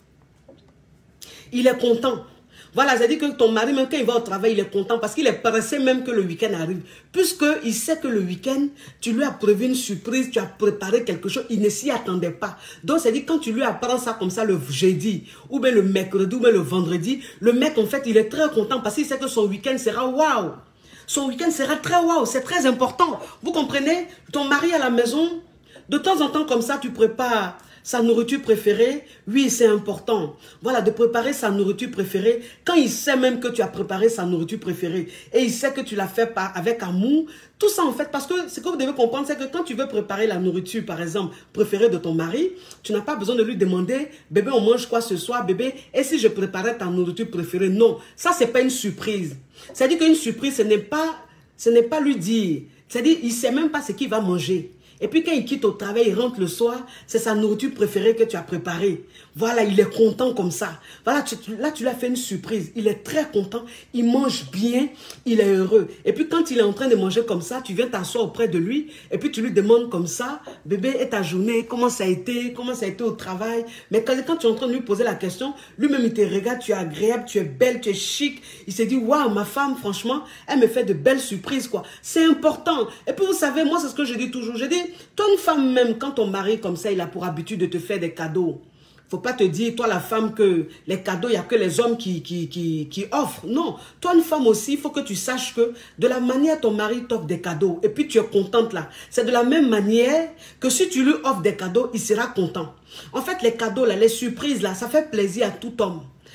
Il est content. Voilà, c'est-à-dire que ton mari, même quand il va au travail, il est content parce qu'il est pressé même que le week-end arrive. Puisqu'il sait que le week-end, tu lui as prévu une surprise, tu as préparé quelque chose, il ne s'y attendait pas. Donc, c'est-à-dire quand tu lui apprends ça comme ça le jeudi, ou bien le mercredi, ou bien le vendredi, le mec, en fait, il est très content parce qu'il sait que son week-end sera waouh. Son week-end sera très waouh, c'est très important. Vous comprenez? Ton mari à la maison, de temps en temps comme ça, tu prépares sa nourriture préférée, oui, c'est important. Voilà, de préparer sa nourriture préférée. Quand il sait même que tu as préparé sa nourriture préférée et il sait que tu l'as fait avec amour, tout ça en fait, parce que ce que vous devez comprendre, c'est que quand tu veux préparer la nourriture, par exemple, préférée de ton mari, tu n'as pas besoin de lui demander, bébé, on mange quoi ce soir, bébé, et si je préparais ta nourriture préférée? Non, ça, c'est pas une surprise. C'est-à-dire qu'une surprise, ce n'est pas lui dire. C'est-à-dire, il ne sait même pas ce qu'il va manger. Et puis quand il quitte au travail, il rentre le soir, c'est sa nourriture préférée que tu as préparée. Voilà, il est content comme ça. Voilà, là tu lui as fait une surprise. Il est très content, il mange bien, il est heureux. Et puis quand il est en train de manger comme ça, tu viens t'asseoir auprès de lui et puis tu lui demandes comme ça, bébé, et ta journée, comment ça a été au travail? Mais quand tu es en train de lui poser la question, lui-même il te regarde, tu es agréable, tu es belle, tu es chic. Il s'est dit, waouh, ma femme, franchement, elle me fait de belles surprises, quoi. C'est important. Et puis vous savez, moi c'est ce que je dis toujours, je dis, toi, une femme même, quand ton mari comme ça, il a pour habitude de te faire des cadeaux. Faut pas te dire, toi la femme, que les cadeaux, il n'y a que les hommes qui offrent. Non, toi une femme aussi, il faut que tu saches que de la manière ton mari t'offre des cadeaux et puis tu es contente là, c'est de la même manière que si tu lui offres des cadeaux, il sera content. En fait, les cadeaux là, les surprises là, ça fait plaisir à tout homme.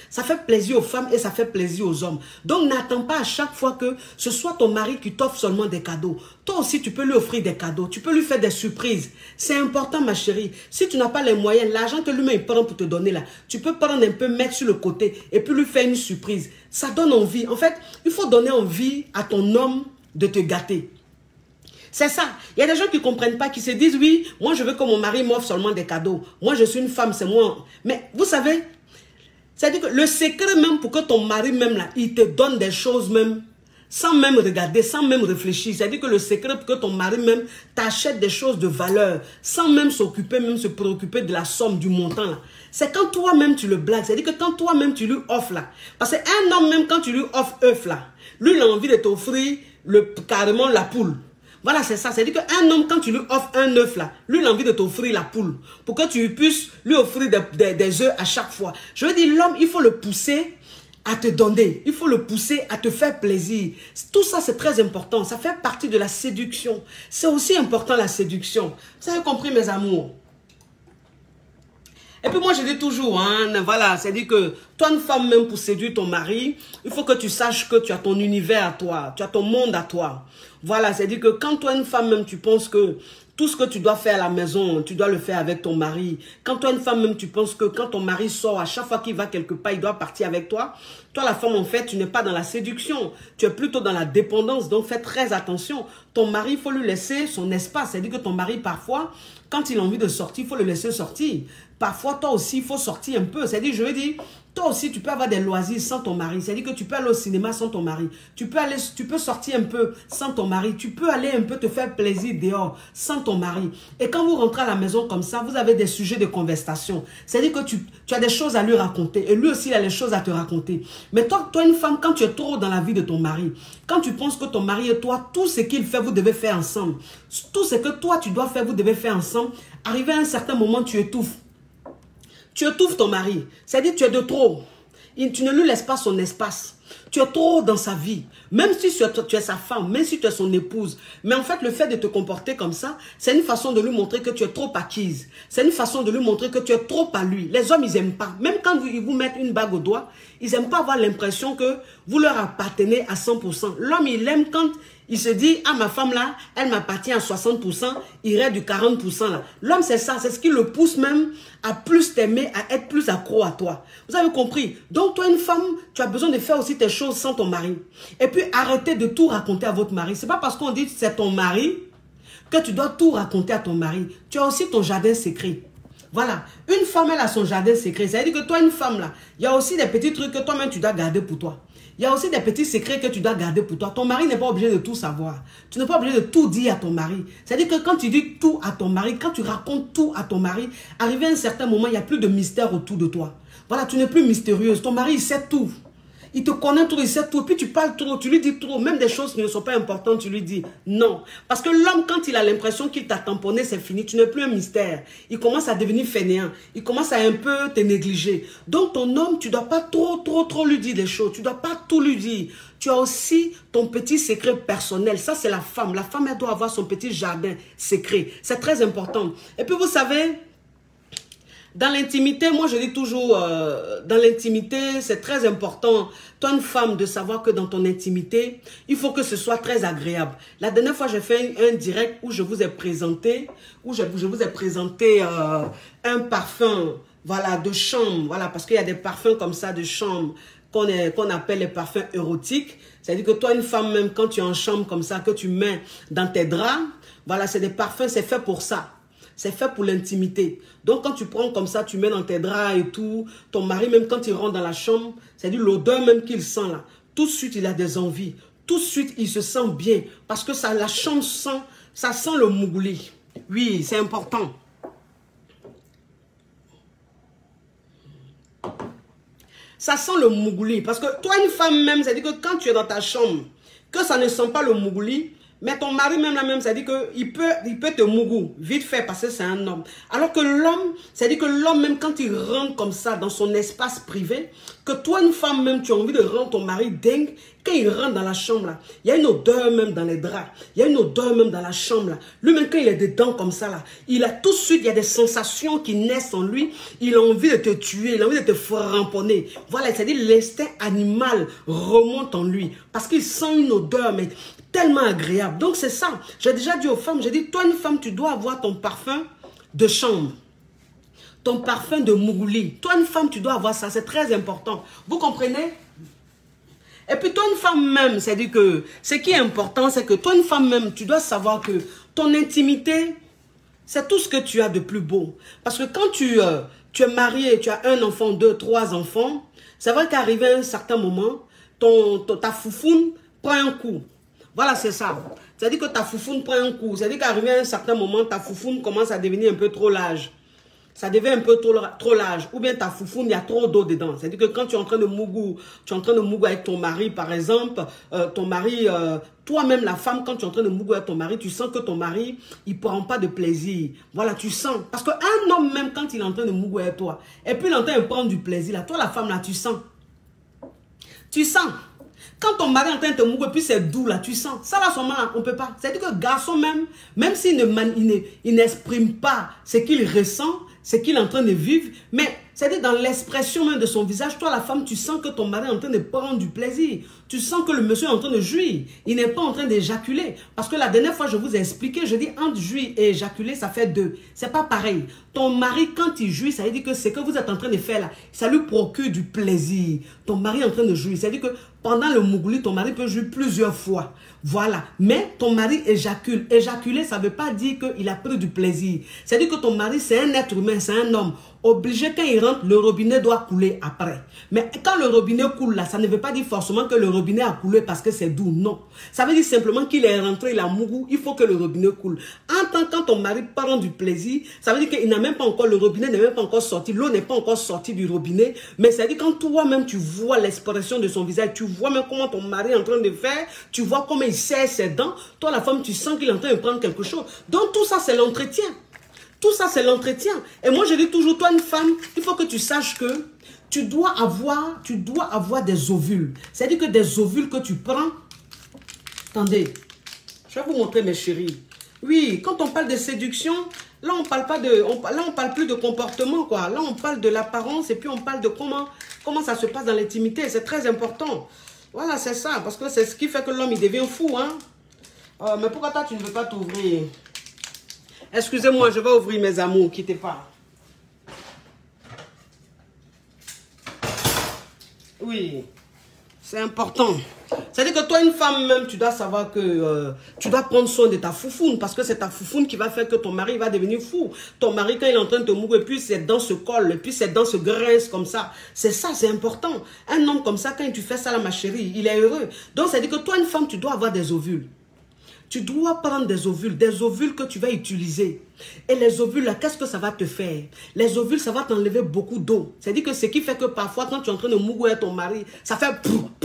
Ça fait plaisir aux femmes et ça fait plaisir aux hommes. Donc, n'attends pas à chaque fois que ce soit ton mari qui t'offre seulement des cadeaux. Toi aussi, tu peux lui offrir des cadeaux. Tu peux lui faire des surprises. C'est important, ma chérie. Si tu n'as pas les moyens, l'argent que lui-même prend pour te donner là, tu peux prendre un peu, mettre sur le côté et puis lui faire une surprise. Ça donne envie. En fait, il faut donner envie à ton homme de te gâter. C'est ça. Il y a des gens qui ne comprennent pas, qui se disent, oui, moi je veux que mon mari m'offre seulement des cadeaux. Moi je suis une femme, c'est moi. Mais vous savez, c'est-à-dire que le secret même pour que ton mari même là, il te donne des choses même, sans même regarder, sans même réfléchir. C'est-à-dire que le secret pour que ton mari même t'achète des choses de valeur, sans même s'occuper, même se préoccuper de la somme, du montant là. C'est quand toi-même tu le blagues. C'est-à-dire que quand toi-même tu lui offres là. Parce qu'un homme même quand tu lui offres œuf là, lui il a envie de t'offrir carrément la poule. Voilà, c'est ça. C'est-à-dire qu'un homme, quand tu lui offres un œuf là, lui, il a envie de t'offrir la poule pour que tu puisses lui offrir des œufs à chaque fois. Je veux dire, l'homme, il faut le pousser à te donner. Il faut le pousser à te faire plaisir. Tout ça, c'est très important. Ça fait partie de la séduction. C'est aussi important, la séduction. Vous avez compris, mes amours? Et puis moi, je dis toujours, hein, voilà, c'est-à-dire que toi, une femme, même pour séduire ton mari, il faut que tu saches que tu as ton univers à toi, tu as ton monde à toi. Voilà, c'est-à-dire que quand toi, une femme, même, tu penses que tout ce que tu dois faire à la maison, tu dois le faire avec ton mari. Quand toi, une femme, même, tu penses que quand ton mari sort, à chaque fois qu'il va quelque part, il doit partir avec toi. Toi, la femme, en fait, tu n'es pas dans la séduction. Tu es plutôt dans la dépendance. Donc, fais très attention. Ton mari, il faut lui laisser son espace. C'est-à-dire que ton mari, parfois, quand il a envie de sortir, il faut le laisser sortir. Parfois, toi aussi, il faut sortir un peu. C'est-à-dire, je veux dire, toi aussi, tu peux avoir des loisirs sans ton mari. C'est-à-dire que tu peux aller au cinéma sans ton mari. Tu peux sortir un peu sans ton mari. Tu peux aller un peu te faire plaisir dehors sans ton mari. Et quand vous rentrez à la maison comme ça, vous avez des sujets de conversation. C'est-à-dire que tu as des choses à lui raconter. Et lui aussi, il a des choses à te raconter. Mais toi, une femme, quand tu es trop dans la vie de ton mari, quand tu penses que ton mari et toi, tout ce qu'il fait, vous devez faire ensemble. Tout ce que toi, tu dois faire, vous devez faire ensemble. Arrivé à un certain moment, tu étouffes. Tu étouffes ton mari. C'est-à-dire tu es de trop. Tu ne lui laisses pas son espace. Tu es trop dans sa vie. Même si tu es sa femme, même si tu es son épouse. Mais en fait, le fait de te comporter comme ça, c'est une façon de lui montrer que tu es trop acquise. C'est une façon de lui montrer que tu es trop à lui. Les hommes, ils n'aiment pas. Même quand ils vous mettent une bague au doigt, ils n'aiment pas avoir l'impression que vous leur appartenez à 100%. L'homme, il aime quand il se dit, ah, ma femme là, elle m'appartient à 60%, il reste du 40% là. L'homme, c'est ça, c'est ce qui le pousse même à plus t'aimer, à être plus accro à toi. Vous avez compris? Donc, toi, une femme, tu as besoin de faire aussi tes choses sans ton mari. Et puis, arrêtez de tout raconter à votre mari. C'est pas parce qu'on dit que c'est ton mari que tu dois tout raconter à ton mari. Tu as aussi ton jardin secret. Voilà. Une femme, elle a son jardin secret. C'est-à-dire que toi, une femme là, il y a aussi des petits trucs que toi-même, tu dois garder pour toi. Il y a aussi des petits secrets que tu dois garder pour toi. Ton mari n'est pas obligé de tout savoir. Tu n'es pas obligé de tout dire à ton mari. C'est-à-dire que quand tu dis tout à ton mari, quand tu racontes tout à ton mari, arrivé à un certain moment, il n'y a plus de mystère autour de toi. Voilà, tu n'es plus mystérieuse. Ton mari, il sait tout. Il te connaît trop, il sait tout. Puis tu parles trop, tu lui dis trop. Même des choses qui ne sont pas importantes, tu lui dis non. Parce que l'homme, quand il a l'impression qu'il t'a tamponné, c'est fini. Tu n'es plus un mystère. Il commence à devenir fainéant. Il commence à un peu te négliger. Donc ton homme, tu ne dois pas trop lui dire des choses. Tu ne dois pas tout lui dire. Tu as aussi ton petit secret personnel. Ça, c'est la femme. La femme, elle doit avoir son petit jardin secret. C'est très important. Et puis vous savez, dans l'intimité, moi je dis toujours, dans l'intimité, c'est très important, toi une femme, de savoir que dans ton intimité, il faut que ce soit très agréable. La dernière fois, j'ai fait un direct où je vous ai présenté, un parfum, voilà, de chambre, voilà, parce qu'il y a des parfums comme ça de chambre qu'on appelle les parfums érotiques. C'est-à-dire que toi, une femme, même quand tu es en chambre comme ça, que tu mets dans tes draps, voilà, c'est des parfums, c'est fait pour ça. C'est fait pour l'intimité. Donc, quand tu prends comme ça, tu mets dans tes draps et tout, ton mari, même quand il rentre dans la chambre, c'est-à-dire l'odeur même qu'il sent là, tout de suite, il a des envies. Tout de suite, il se sent bien. Parce que ça, la chambre sent, ça sent le mougouli. Oui, c'est important. Ça sent le mougouli. Parce que toi, une femme même, c'est-à-dire que quand tu es dans ta chambre, que ça ne sent pas le mougouli, mais ton mari même, c'est-à-dire qu'il peut te mougou, vite fait, parce que c'est un homme. Alors que l'homme, c'est-à-dire que l'homme même, quand il rentre comme ça dans son espace privé, que toi, une femme même, tu as envie de rendre ton mari dingue, Quand il rentre dans la chambre, là, il y a une odeur même dans les draps. Il y a une odeur même dans la chambre. Là. Lui-même, quand il est dedans comme ça, là, il a tout de suite, il y a des sensations qui naissent en lui. Il a envie de te tuer, il a envie de te framponner. Voilà, c'est-à-dire l'instinct animal remonte en lui. Parce qu'il sent une odeur, mais tellement agréable. Donc, c'est ça. J'ai déjà dit aux femmes, j'ai dit, toi, une femme, tu dois avoir ton parfum de chambre. Ton parfum de Mougouli. Toi, une femme, tu dois avoir ça. C'est très important. Vous comprenez? Et puis, toi, une femme même, c'est-à-dire que ce qui est important, c'est que toi, une femme même, tu dois savoir que ton intimité, c'est tout ce que tu as de plus beau. Parce que quand tu es marié, tu as un enfant, 2, 3 enfants, c'est vrai qu'arrivé à un certain moment, ta foufoune prend un coup. Voilà, c'est ça. C'est-à-dire que ta foufoune prend un coup. C'est-à-dire qu'arrivé à un certain moment, ta foufoune commence à devenir un peu trop large. Ça devient un peu trop large. Ou bien ta foufoune, il y a trop d'eau dedans. C'est-à-dire que quand tu es en train de mougou, avec ton mari, par exemple, ton mari, toi-même la femme, quand tu es en train de mougou avec ton mari, tu sens que ton mari, il ne prend pas de plaisir. Voilà, tu sens. Parce qu'un homme, même quand il est en train de mougou avec toi, et puis il est en train de prendre du plaisir, là, toi la femme, là, tu sens. Tu sens. Quand ton mari est en train de te mouiller, puis c'est doux là, tu sens. Ça là, seulement, on ne peut pas. C'est-à-dire que le garçon même s'il n'exprime pas ce qu'il ressent, ce qu'il est en train de vivre, mais c'est-à-dire dans l'expression même de son visage, toi la femme, tu sens que ton mari est en train de prendre du plaisir. Tu sens que le monsieur est en train de jouir. Il n'est pas en train d'éjaculer. Parce que la dernière fois, je vous ai expliqué, je dis entre jouir et éjaculer, ça fait 2. C'est pas pareil. Ton mari, quand il jouit, ça veut dire que ce que vous êtes en train de faire là, ça lui procure du plaisir. Ton mari est en train de jouir. Ça veut dire que pendant le mougouli, ton mari peut jouir plusieurs fois. Voilà. Mais ton mari éjacule. Éjaculer, ça ne veut pas dire qu'il a pris du plaisir. C'est-à-dire que ton mari, c'est un être humain, c'est un homme. Obligé, quand il rentre, le robinet doit couler après. Mais quand le robinet coule là, ça ne veut pas dire forcément que le robinet a coulé parce que c'est doux. Non. Ça veut dire simplement qu'il est rentré, il a mougou, il faut que le robinet coule. En tant que ton mari prend du plaisir, ça veut dire qu'il n'a même pas encore, le robinet n'est même pas encore sorti, l'eau n'est pas encore sortie du robinet. Mais ça veut dire quand toi-même tu vois l'expression de son visage, tu vois même comment ton mari est en train de faire, tu vois comment il serre ses dents, toi la femme, tu sens qu'il est en train de prendre quelque chose. Donc tout ça, c'est l'entretien. Tout ça, c'est l'entretien. Et moi, je dis toujours, toi, une femme, il faut que tu saches que tu dois avoir des ovules. C'est-à-dire que des ovules que tu prends. Attendez, je vais vous montrer, mes chéris. Oui, quand on parle de séduction, là, on parle pas de, là, on parle plus de comportement, quoi. Là, on parle de l'apparence et puis on parle de comment ça se passe dans l'intimité. C'est très important. Voilà, c'est ça. Parce que c'est ce qui fait que l'homme, il devient fou, hein. Mais pourquoi toi, tu ne veux pas t'ouvrir? Excusez-moi, je vais ouvrir mes amours, quittez pas. Oui, c'est important. C'est-à-dire que toi, une femme même, tu dois savoir que tu dois prendre soin de ta foufoune parce que c'est ta foufoune qui va faire que ton mari va devenir fou. Ton mari, quand il est en train de te mourir, et puis ses dents se collent, et puis ses dents se grincent comme ça. C'est ça, c'est important. Un homme comme ça, quand tu fais ça là, ma chérie, il est heureux. Donc, c'est-à-dire que toi, une femme, tu dois avoir des ovules. Tu dois prendre des ovules que tu vas utiliser. Et les ovules, là, qu'est-ce que ça va te faire? Les ovules, ça va t'enlever beaucoup d'eau. C'est-à-dire que ce qui fait que parfois, quand tu es en train de mouiller ton mari, ça fait...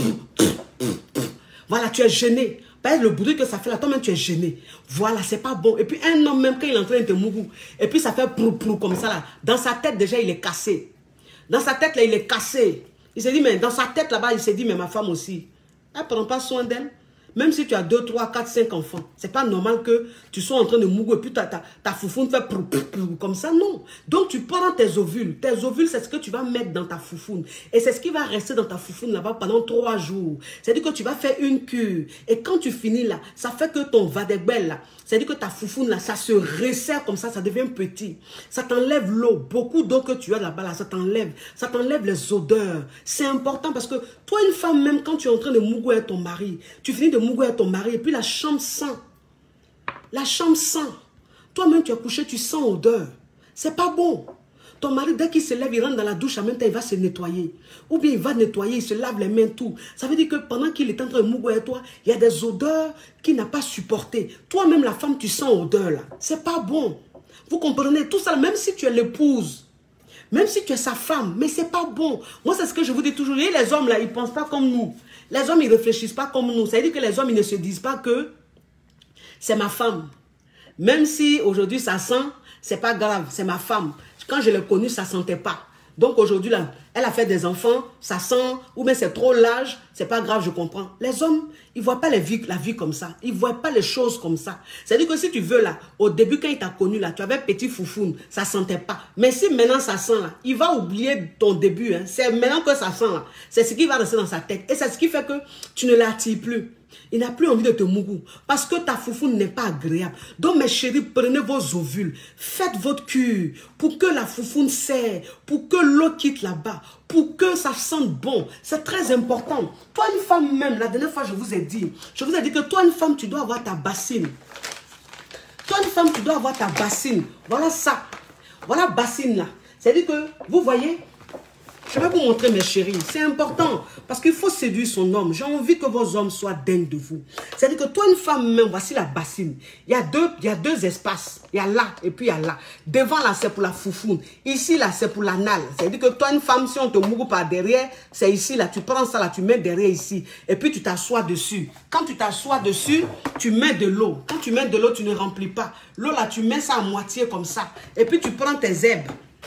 Voilà, tu es gêné. Par exemple, le bruit que ça fait là, toi-même, tu es gêné. Voilà, c'est pas bon. Et puis, un homme, même quand il est en train de te mouiller, et puis ça fait comme ça là. Dans sa tête, déjà, il est cassé. Dans sa tête, là, il est cassé. Il s'est dit, mais dans sa tête, là-bas, il s'est dit, mais ma femme aussi. Elle ne prend pas soin d'elle. Même si tu as 2, 3, 4, 5 enfants, c'est pas normal que tu sois en train de mouiller et puis ta foufoune fait comme ça, non. Donc tu prends tes ovules. Tes ovules, c'est ce que tu vas mettre dans ta foufoune. Et c'est ce qui va rester dans ta foufoune là-bas pendant 3 jours. C'est-à-dire que tu vas faire une cure. Et quand tu finis là, ça fait que ton vadégbel là, c'est-à-dire que ta foufoune là, ça se resserre comme ça devient petit. Ça t'enlève l'eau. Beaucoup d'eau que tu as là-bas là, ça t'enlève. Ça t'enlève les odeurs. C'est important parce que toi, une femme, même quand tu es en train de mouiller avec ton mari, tu finis de mouiller avec ton mari et puis la chambre sent. La chambre sent. Toi-même, tu es couché, tu sens odeur. C'est pas bon. Ton mari, dès qu'il se lève, il rentre dans la douche, en même temps, il va se nettoyer. Ou bien il va nettoyer, il se lave les mains, tout. Ça veut dire que pendant qu'il est en train de mouiller avec toi, il y a des odeurs qu'il n'a pas supportées. Toi-même, la femme, tu sens odeur là. C'est pas bon. Vous comprenez tout ça, même si tu es l'épouse, même si tu es sa femme, mais c'est pas bon. Moi, c'est ce que je vous dis toujours. Et les hommes là, ils ne pensent pas comme nous. Les hommes, ils ne réfléchissent pas comme nous. Ça veut dire que les hommes, ils ne se disent pas que c'est ma femme. Même si aujourd'hui ça sent, c'est pas grave, c'est ma femme. Quand je l'ai connue, ça ne sentait pas. Donc aujourd'hui, là, elle a fait des enfants, ça sent, ou bien c'est trop large, c'est pas grave, je comprends. Les hommes, ils voient pas la vie comme ça. Ils voient pas les choses comme ça. C'est-à-dire que si tu veux, là, au début, quand il t'a connu, là, tu avais petit foufoune, ça sentait pas. Mais si maintenant ça sent, là, il va oublier ton début. Hein. C'est maintenant que ça sent, là. C'est ce qui va rester dans sa tête. Et c'est ce qui fait que tu ne l'attires plus. Il n'a plus envie de te mougou. Parce que ta foufoune n'est pas agréable. Donc, mes chéris, prenez vos ovules. Faites votre cure. Pour que la foufoune serre. Pour que l'eau quitte là-bas. Pour que ça sente bon. C'est très important. Toi, une femme même, la dernière fois, je vous ai dit que toi, une femme, tu dois avoir ta bassine. Toi, une femme, tu dois avoir ta bassine. Voilà ça. Voilà bassine là. C'est-à-dire que, vous voyez... Je vais vous montrer, mes chéris. C'est important. Parce qu'il faut séduire son homme. J'ai envie que vos hommes soient dingues de vous. C'est-à-dire que toi, une femme même, voici la bassine. Il y a deux espaces. Il y a là et puis il y a là. Devant, là, c'est pour la foufoune. Ici, là, c'est pour l'anal. C'est-à-dire que toi, une femme, si on te mouille par derrière, c'est ici, là. Tu prends ça, là, tu mets derrière ici. Et puis, tu t'assois dessus. Quand tu t'assois dessus, tu mets de l'eau. Quand tu mets de l'eau, tu ne remplis pas. L'eau, là, tu mets ça à moitié comme ça. Et puis, tu prends tes herbes.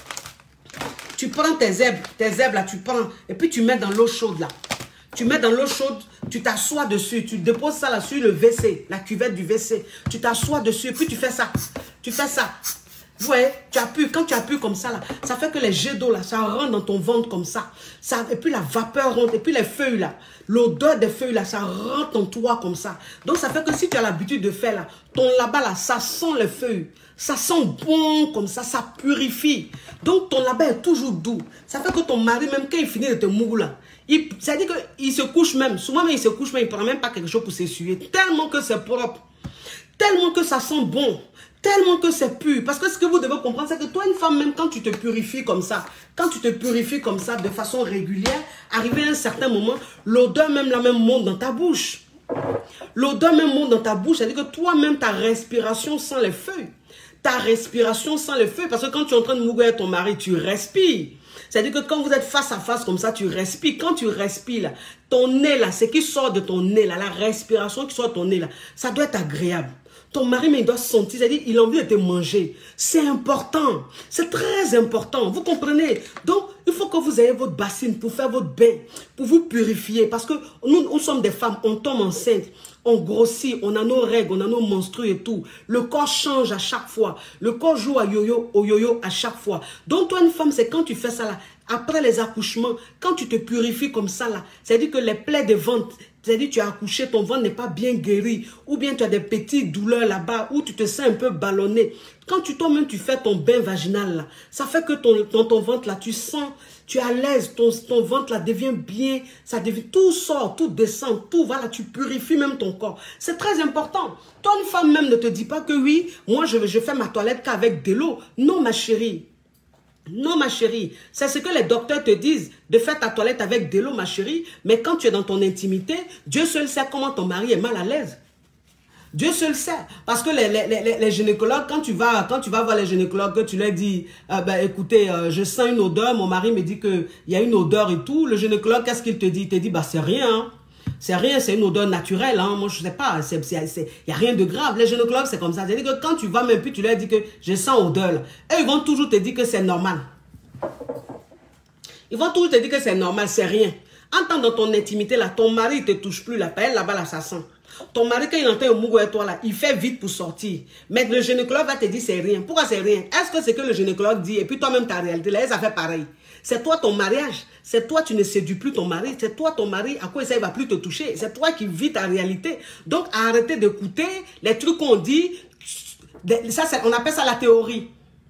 Tu prends tes herbes là, tu prends, et puis tu mets dans l'eau chaude là. Tu mets dans l'eau chaude, tu t'assois dessus, tu déposes ça là sur le WC, la cuvette du WC. Tu t'assois dessus, et puis tu fais ça. Tu fais ça. Vous voyez, tu appuies, quand tu appuies comme ça là, ça fait que les jets d'eau là, ça rentre dans ton ventre comme ça. Et puis la vapeur rentre, et puis les feuilles là, l'odeur des feuilles là, ça rentre en toi comme ça. Donc ça fait que si tu as l'habitude de faire là, ton là-bas là, ça sent les feuilles. Ça sent bon comme ça purifie. Donc ton là-bas est toujours doux. Ça fait que ton mari, même quand il finit de te mouiller là, ça dit qu'il se couche même. Souvent, il se couche même, il ne prend même pas quelque chose pour s'essuyer. Tellement que c'est propre. Tellement que ça sent bon. Tellement que c'est pur. Parce que ce que vous devez comprendre, c'est que toi, une femme, même quand tu te purifies comme ça, de façon régulière, arrivé à un certain moment, l'odeur même la même monte dans ta bouche. L'odeur même monte dans ta bouche. C'est-à-dire que toi-même, ta respiration sent les feuilles. Ta respiration sent le feu. Parce que quand tu es en train de mourir ton mari, tu respires. C'est-à-dire que quand vous êtes face à face comme ça, tu respires. Quand tu respires, là, ton nez, là, ce qui sort de ton nez, là, la respiration qui sort de ton nez, là, ça doit être agréable. Ton mari, mais il doit sentir, c'est-à-dire il a envie de te manger. C'est important. C'est très important. Vous comprenez? Donc, il faut que vous ayez votre bassine pour faire votre bain, pour vous purifier. Parce que nous sommes des femmes, on tombe enceinte. On grossit, on a nos règles, on a nos menstrues et tout. Le corps change à chaque fois. Le corps joue au yo-yo à chaque fois. Donc toi, une femme, c'est quand tu fais ça là, après les accouchements, quand tu te purifies comme ça là, c'est-à-dire que les plaies de ventre, c'est-à-dire que tu as accouché, ton ventre n'est pas bien guéri, ou bien tu as des petites douleurs là-bas, ou tu te sens un peu ballonné. Quand tu toi-même, tu fais ton bain vaginal là, ça fait que dans ton ventre là, tu sens... Tu es à l'aise, ton ventre là devient bien, ça devient, tout sort, tout descend, tout, voilà, tu purifies même ton corps. C'est très important. Toi, une femme même ne te dit pas que oui, moi je fais ma toilette qu'avec de l'eau. Non, ma chérie. Non, ma chérie. C'est ce que les docteurs te disent, de faire ta toilette avec de l'eau, ma chérie. Mais quand tu es dans ton intimité, Dieu seul sait comment ton mari est mal à l'aise. Dieu seul sait. Parce que les gynécologues, quand tu vas voir les gynécologues, que tu leur dis, écoutez, je sens une odeur, mon mari me dit qu'il y a une odeur et tout. Le gynécologue, qu'est-ce qu'il te dit? Il te dit, bah c'est rien. Hein. C'est rien, c'est une odeur naturelle. Hein. Moi, je sais pas, il n'y a rien de grave. Les gynécologues, c'est comme ça. C'est-à-dire que quand tu vas même plus, tu leur dis que je sens odeur. Là. Et ils vont toujours te dire que c'est normal. Ils vont toujours te dire que c'est normal, c'est rien. Entends dans ton intimité, là, ton mari ne te touche plus, là, elle là-bas, là, ça sent. Ton mari, quand il entend un mougou et toi, là, il fait vite pour sortir. Mais le gynécologue va te dire c'est rien. Pourquoi c'est rien? Est-ce que c'est que le gynécologue dit, et puis toi-même, ta réalité, là, ça fait pareil. C'est toi ton mariage. C'est toi, tu ne séduis plus ton mari. C'est toi ton mari, à quoi ça, il ne va plus te toucher. C'est toi qui vis ta réalité. Donc, arrêtez d'écouter les trucs qu'on dit. Ça, on appelle ça la théorie.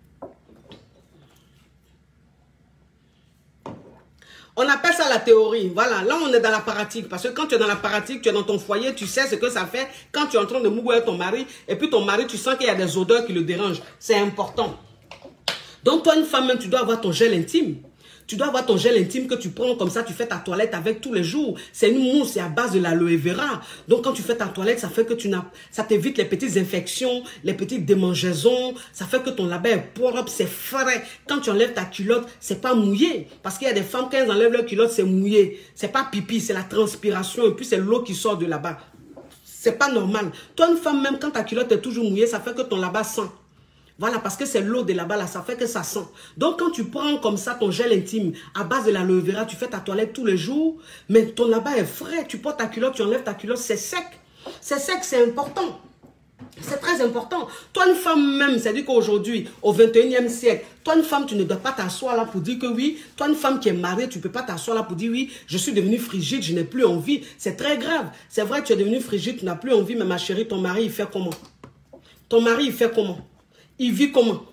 On appelle ça la théorie. Voilà, là on est dans la pratique. Parce que quand tu es dans la pratique, tu es dans ton foyer, tu sais ce que ça fait quand tu es en train de mouiller ton mari. Et puis ton mari, tu sens qu'il y a des odeurs qui le dérangent. C'est important. Donc toi, une femme, même, tu dois avoir ton gel intime. Tu dois avoir ton gel intime que tu prends comme ça, tu fais ta toilette avec tous les jours. C'est une mousse, c'est à base de l'aloe vera. Donc quand tu fais ta toilette, ça fait que ça t'évite les petites infections, les petites démangeaisons. Ça fait que ton là-bas est propre, c'est frais. Quand tu enlèves ta culotte, c'est pas mouillé. Parce qu'il y a des femmes, quand elles enlèvent leur culotte, c'est mouillé. C'est pas pipi, c'est la transpiration et puis c'est l'eau qui sort de là-bas. C'est pas normal. Toi, une femme, même quand ta culotte est toujours mouillée, ça fait que ton là-bas sent. Voilà, parce que c'est l'eau de là-bas, là, ça fait que ça sent. Donc, quand tu prends comme ça ton gel intime à base de l'aloe vera, tu fais ta toilette tous les jours, mais ton là-bas est frais. Tu portes ta culotte, tu enlèves ta culotte, c'est sec. C'est sec, c'est important. C'est très important. Toi, une femme même, c'est-à-dire qu'aujourd'hui, au 21e siècle, toi, une femme, tu ne dois pas t'asseoir là pour dire que oui. Toi, une femme qui est mariée, tu ne peux pas t'asseoir là pour dire oui, je suis devenue frigide, je n'ai plus envie. C'est très grave. C'est vrai, tu es devenue frigide, tu n'as plus envie, mais ma chérie, ton mari, il fait comment? Ton mari, il fait comment? Il vit comment?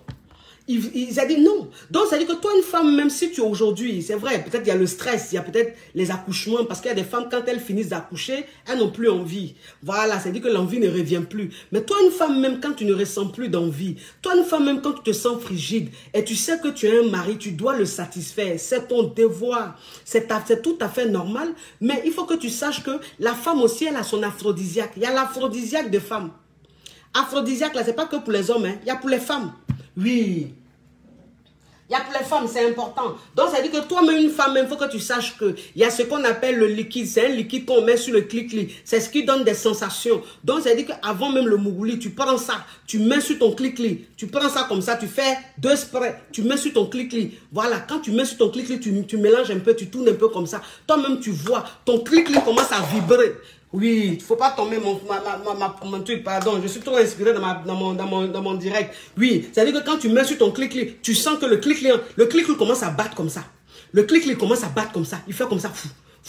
Il a dit non. Donc, ça veut dire que toi, une femme, même si tu es aujourd'hui, c'est vrai, peut-être il y a le stress, il y a peut-être les accouchements, parce qu'il y a des femmes, quand elles finissent d'accoucher, elles n'ont plus envie. Voilà, ça veut dire que l'envie ne revient plus. Mais toi, une femme, même quand tu ne ressens plus d'envie, toi, une femme, même quand tu te sens frigide, et tu sais que tu as un mari, tu dois le satisfaire. C'est ton devoir. C'est tout à fait normal. Mais il faut que tu saches que la femme aussi, elle a son aphrodisiaque. Il y a l'aphrodisiaque des femmes. Aphrodisiaque, là, c'est pas que pour les hommes, hein. Il y a pour les femmes. Oui. Il y a pour les femmes, c'est important. Donc, ça veut dire que toi-même, une femme, il faut que tu saches qu'il y a ce qu'on appelle le liquide. C'est un liquide qu'on met sur le clic-clic. C'est ce qui donne des sensations. Donc, ça veut dire qu'avant même le mougouli, tu prends ça, tu mets sur ton clic-clic. Tu prends ça comme ça, tu fais 2 sprays, tu mets sur ton clic-clic. Voilà, quand tu mets sur ton clic-clic, tu mélanges un peu, tu tournes un peu comme ça. Toi-même, tu vois, ton clic-clic commence à vibrer. Oui, il ne faut pas tomber mon truc, pardon, je suis trop inspiré dans mon direct. Oui, c'est-à-dire que quand tu mets sur ton clic-clic, tu sens que le clic-clic commence à battre comme ça. Le clic-clic commence à battre comme ça. Il fait comme ça,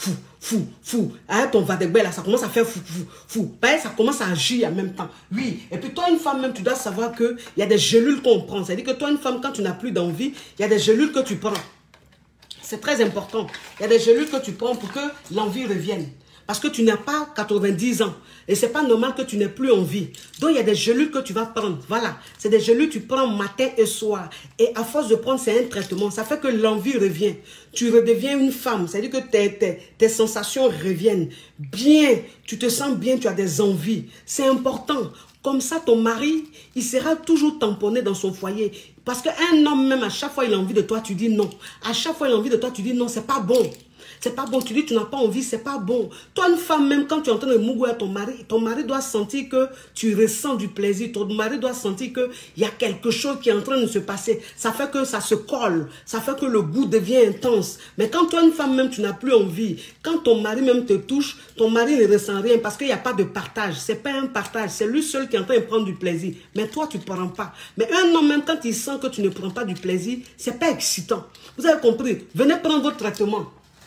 fou. Hein, ton vadegbe là, ça commence à faire fou. Ben, ça commence à agir en même temps. Oui, et puis toi, une femme même, tu dois savoir qu'il y a des gélules qu'on prend. C'est-à-dire que toi, une femme, quand tu n'as plus d'envie, il y a des gélules que tu prends. C'est très important. Il y a des gélules que tu prends pour que l'envie revienne. Parce que tu n'as pas 90 ans. Et ce n'est pas normal que tu n'aies plus envie. Donc, il y a des gélules que tu vas prendre. Voilà. C'est des gélules que tu prends matin et soir. Et à force de prendre, c'est un traitement. Ça fait que l'envie revient. Tu redeviens une femme. C'est-à-dire que tes sensations reviennent. Bien. Tu te sens bien. Tu as des envies. C'est important. Comme ça, ton mari, il sera toujours tamponné dans son foyer. Parce qu'un homme, même à chaque fois il a envie de toi, tu dis non. À chaque fois il a envie de toi, tu dis non, c'est pas bon. C'est pas bon, tu dis tu n'as pas envie, c'est pas bon. Toi, une femme, même quand tu es en train de mougouer à ton mari doit sentir que tu ressens du plaisir. Ton mari doit sentir qu'il y a quelque chose qui est en train de se passer. Ça fait que ça se colle. Ça fait que le goût devient intense. Mais quand toi, une femme, même, tu n'as plus envie, quand ton mari même te touche, ton mari ne ressent rien parce qu'il n'y a pas de partage. C'est pas un partage. C'est lui seul qui est en train de prendre du plaisir. Mais toi, tu ne prends pas. Mais un homme, même quand il sent que tu ne prends pas du plaisir, c'est pas excitant. Vous avez compris? Venez prendre votre traitement.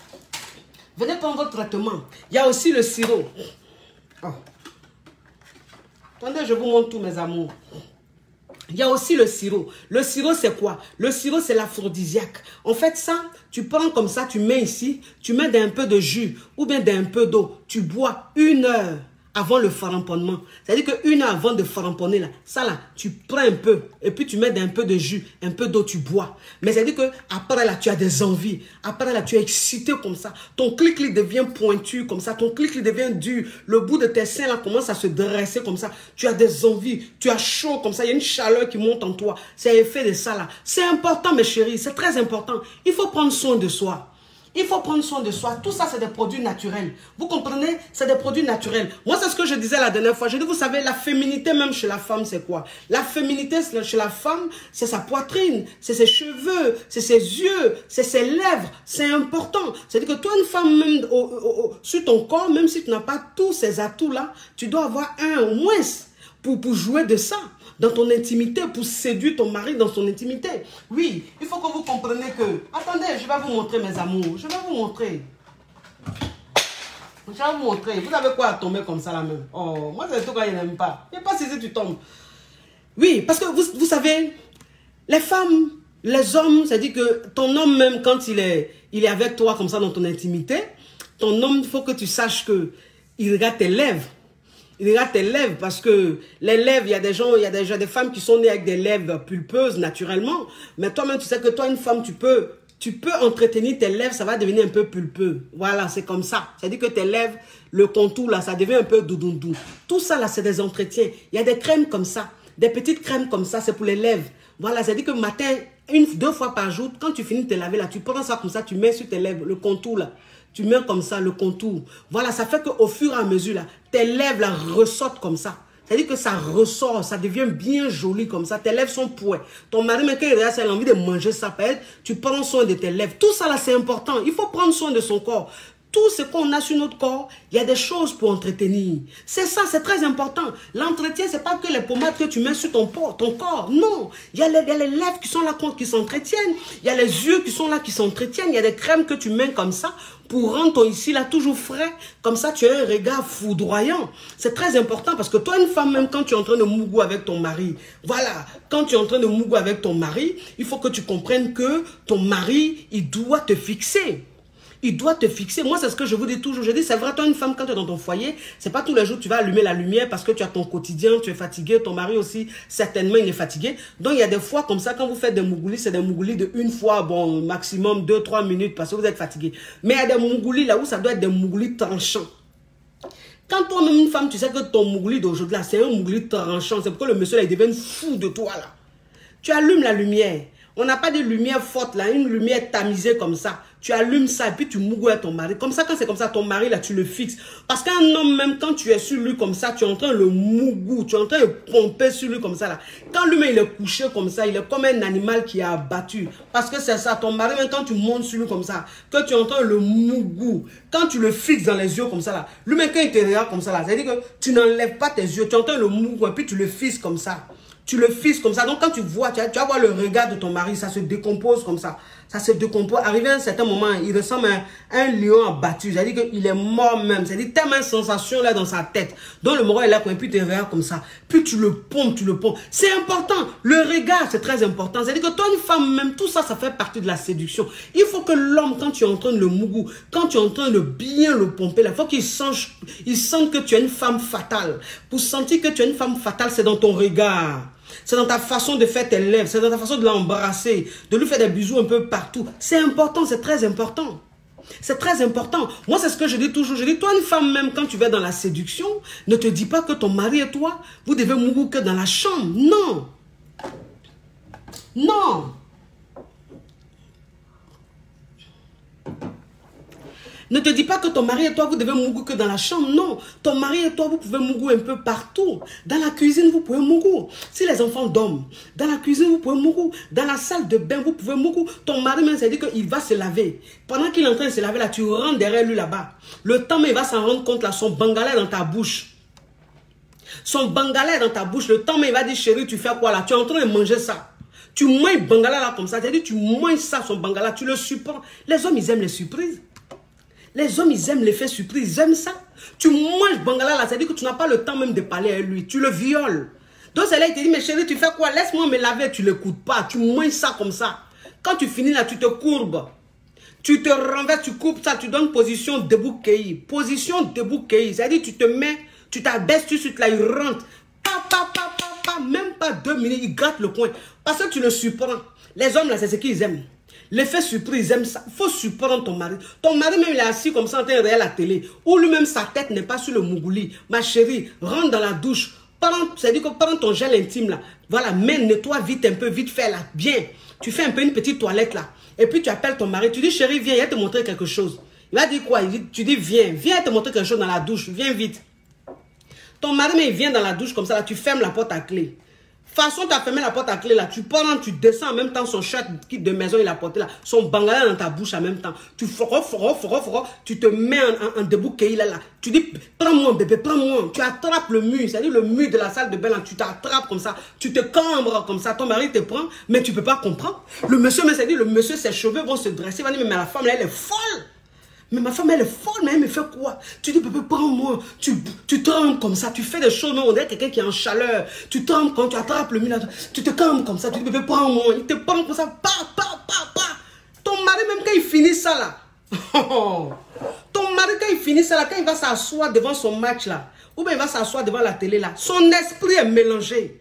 Venez prendre votre traitement. Il y a aussi le sirop. Oh. Attendez, je vous montre tous mes amours. Il y a aussi le sirop. Le sirop, c'est quoi? Le sirop, c'est l'aphrodisiaque. En fait, ça, tu prends comme ça, tu mets ici, tu mets d'un peu de jus ou bien d'un peu d'eau. Tu bois 1 heure avant le faramponnement. C'est-à-dire que 1 heure avant de faramponner, là, ça là, tu prends un peu et puis tu mets d'un peu de jus, un peu d'eau, tu bois. Mais c'est-à-dire que après là, tu as des envies. Après là, tu es excité comme ça. Ton clic-clic devient pointu comme ça. Ton clic-clic devient dur. Le bout de tes seins là commence à se dresser comme ça. Tu as des envies. Tu as chaud comme ça. Il y a une chaleur qui monte en toi. C'est l'effet de ça là. C'est important, mes chéris. C'est très important. Il faut prendre soin de soi. Il faut prendre soin de soi. Tout ça, c'est des produits naturels. Vous comprenez? C'est des produits naturels. Moi, c'est ce que je disais la dernière fois. Je dis, vous savez, la féminité même chez la femme, c'est quoi? La féminité chez la femme, c'est sa poitrine, c'est ses cheveux, c'est ses yeux, c'est ses lèvres. C'est important. C'est-à-dire que toi, une femme, même sur ton corps, même si tu n'as pas tous ces atouts-là, tu dois avoir un au moins pour jouer de ça. Dans ton intimité, pour séduire ton mari dans son intimité. Oui, il faut que vous compreniez que... Attendez, je vais vous montrer mes amours. Je vais vous montrer. Je vais vous montrer. Vous avez quoi à tomber comme ça là même? Oh, moi c'est tout quand il n'aime pas. Il n'y a pas si tu tombes. Oui, parce que vous savez, les femmes, les hommes, c'est-à-dire que ton homme même quand il est avec toi comme ça dans ton intimité, ton homme, il faut que tu saches que il regarde tes lèvres. Il regarde tes lèvres parce que les lèvres, il y a des gens, il y a déjà des femmes qui sont nées avec des lèvres pulpeuses naturellement. Mais toi-même, tu sais que toi, une femme, tu peux entretenir tes lèvres, ça va devenir un peu pulpeux. Voilà, c'est comme ça. C'est-à-dire que tes lèvres, le contour là, ça devient un peu doudoudou. Tout ça là, c'est des entretiens. Il y a des crèmes comme ça, des petites crèmes comme ça, c'est pour les lèvres. Voilà, c'est-à-dire que matin, 2 fois par jour, quand tu finis de te laver là, tu prends ça comme ça, tu mets sur tes lèvres, le contour là. Tu mets comme ça le contour. Voilà, ça fait qu'au fur et à mesure, là, tes lèvres là, ressortent comme ça. C'est-à-dire que ça ressort, ça devient bien joli comme ça. Tes lèvres sont pouées. Ton mari, même quand il regarde, il a envie de manger ça, tu prends soin de tes lèvres. Tout ça là, c'est important. Il faut prendre soin de son corps. Tout ce qu'on a sur notre corps, il y a des choses pour entretenir. C'est ça, c'est très important. L'entretien, c'est pas que les pommades que tu mets sur ton corps. Non, il y a les lèvres qui sont là, qui s'entretiennent. Il y a les yeux qui sont là, qui s'entretiennent. Il y a des crèmes que tu mets comme ça pour rendre ton ici là toujours frais. Comme ça, tu as un regard foudroyant. C'est très important parce que toi, une femme, même quand tu es en train de mougou avec ton mari, voilà, quand tu es en train de mougou avec ton mari, il faut que tu comprennes que ton mari, il doit te fixer. Il doit te fixer. Moi, c'est ce que je vous dis toujours. Je dis, c'est vrai, toi, une femme, quand tu es dans ton foyer, c'est pas tous les jours que tu vas allumer la lumière parce que tu as ton quotidien, tu es fatigué, ton mari aussi, certainement, il est fatigué. Donc, il y a des fois comme ça, quand vous faites des mougoulis, c'est des mougoulis de une fois, bon, maximum 2-3 minutes parce que vous êtes fatigué. Mais il y a des mougoulis là où ça doit être des mougoulis tranchants. Quand toi-même, une femme, tu sais que ton mougouli d'aujourd'hui, là, c'est un mougouli tranchant. C'est pourquoi le monsieur, là, il devient fou de toi, là. Tu allumes la lumière. On n'a pas de lumière forte, là, une lumière tamisée comme ça. Tu allumes ça et puis tu mougoues à ton mari. Comme ça, quand c'est comme ça, ton mari, là, tu le fixes. Parce qu'un homme, même quand tu es sur lui comme ça, tu es en train de le mougou, tu es en train de pomper sur lui comme ça, là. Quand lui-même, il est couché comme ça, il est comme un animal qui est abattu. Parce que c'est ça, ton mari, même quand tu montes sur lui comme ça, que tu es en train de le mougou, quand tu le fixes dans les yeux comme ça, là, lui-même, quand il te regarde comme ça, là, c'est-à-dire que tu n'enlèves pas tes yeux, tu es en train de le mougou et puis tu le fixes comme ça. Tu le fixes comme ça. Donc, quand tu vois, tu vas voir le regard de ton mari, ça se décompose comme ça. Ça se décompose. Arrivé à un certain moment, il ressemble à un lion abattu. C'est-à-dire qu'il est mort même. C'est-à-dire tellement de sensations là dans sa tête. Donc, le moral est là, puis tu regardes comme ça. Puis tu le pompes, tu le pompes. C'est important. Le regard, c'est très important. C'est-à-dire que toi, une femme, même tout ça, ça fait partie de la séduction. Il faut que l'homme, quand tu es en train de le mougou, quand tu es en train de bien le pomper, il faut qu'il sente que tu es une femme fatale. Pour sentir que tu es une femme fatale, c'est dans ton regard. C'est dans ta façon de faire tes lèvres, c'est dans ta façon de l'embrasser, de lui faire des bisous un peu partout. C'est important, c'est très important. C'est très important. Moi, c'est ce que je dis toujours. Je dis, toi, une femme, même quand tu vas dans la séduction, ne te dis pas que ton mari et toi, vous devez mourir que dans la chambre. Non. Non. Ne te dis pas que ton mari et toi, vous devez mougou que dans la chambre. Non. Ton mari et toi, vous pouvez mougou un peu partout. Dans la cuisine, vous pouvez mougou. Si les enfants dorment, dans la cuisine, vous pouvez mougou. Dans la salle de bain, vous pouvez mougou. Ton mari, même, ça dit qu'il va se laver. Pendant qu'il est en train de se laver, là, tu rentres derrière lui là-bas. Le temps, mais il va s'en rendre compte, là, son bangala est dans ta bouche. Son bangala est dans ta bouche. Le temps, mais il va dire, chérie, tu fais quoi là? Tu es en train de manger ça. Tu manges bangala là comme ça. C'est-à-dire, tu manges ça, son bangala, tu le surprends. Les hommes, ils aiment les surprises. Les hommes, ils aiment l'effet surprise, ils aiment ça. Tu manges bangala là, c'est-à-dire que tu n'as pas le temps même de parler à lui. Tu le violes. Donc c'est là, il te dit, mais chérie, tu fais quoi? Laisse-moi me laver. Tu ne l'écoutes pas. Tu manges ça comme ça. Quand tu finis là, tu te courbes. Tu te renverses, tu coupes ça, tu donnes position debout cueilli. Position debout cueilli. C'est-à-dire tu te mets, tu t'abaisses tout de suite là, il rentre. Même pas 2 minutes, il gratte le coin. Parce que tu le surprends. Les hommes là, c'est ce qu'ils aiment. L'effet surprise, ils aiment ça. Il faut surprendre ton mari. Ton mari même, il est assis comme ça en train de regarder la télé. Ou lui-même, sa tête n'est pas sur le mougouli. Ma chérie, rentre dans la douche. C'est-à-dire que prends ton gel intime là. Voilà, mais nettoie vite un peu, vite fait là. Bien. Tu fais un peu une petite toilette là. Et puis tu appelles ton mari. Tu dis, chérie, viens, il va te montrer quelque chose. Il va dire quoi? Tu dis, viens te montrer quelque chose dans la douche. Viens vite. Ton mari, mais il vient dans la douche comme ça là. Tu fermes la porte à clé. Façon, tu as fermé la porte à clé là, tu prends, tu descends en même temps son shirt de maison, il a porté là, son bangala dans ta bouche en même temps. Tu tu te mets en debout là, là. Tu dis, prends-moi bébé, prends-moi. Tu attrapes le mur, c'est-à-dire le mur de la salle de bain là, tu t'attrapes comme ça, tu te cambres comme ça, ton mari te prend, mais tu ne peux pas comprendre. Le monsieur, mais c'est-à-dire le monsieur, ses cheveux vont se dresser, il va dire, mais la femme là, elle est folle. Mais ma femme, elle est folle, mais elle me fait quoi? Tu dis, bébé, prends-moi. Tu trembles comme ça. Tu fais des choses, mais on dirait quelqu'un qui est en chaleur. Tu trembles quand tu attrapes le mur. Tu te calmes comme ça. Tu dis, bébé, prends-moi. Il te prend comme ça. Ton mari, même quand il finit ça là. Ton mari, quand il finit ça là, quand il va s'asseoir devant son match là, ou bien il va s'asseoir devant la télé là, son esprit est mélangé.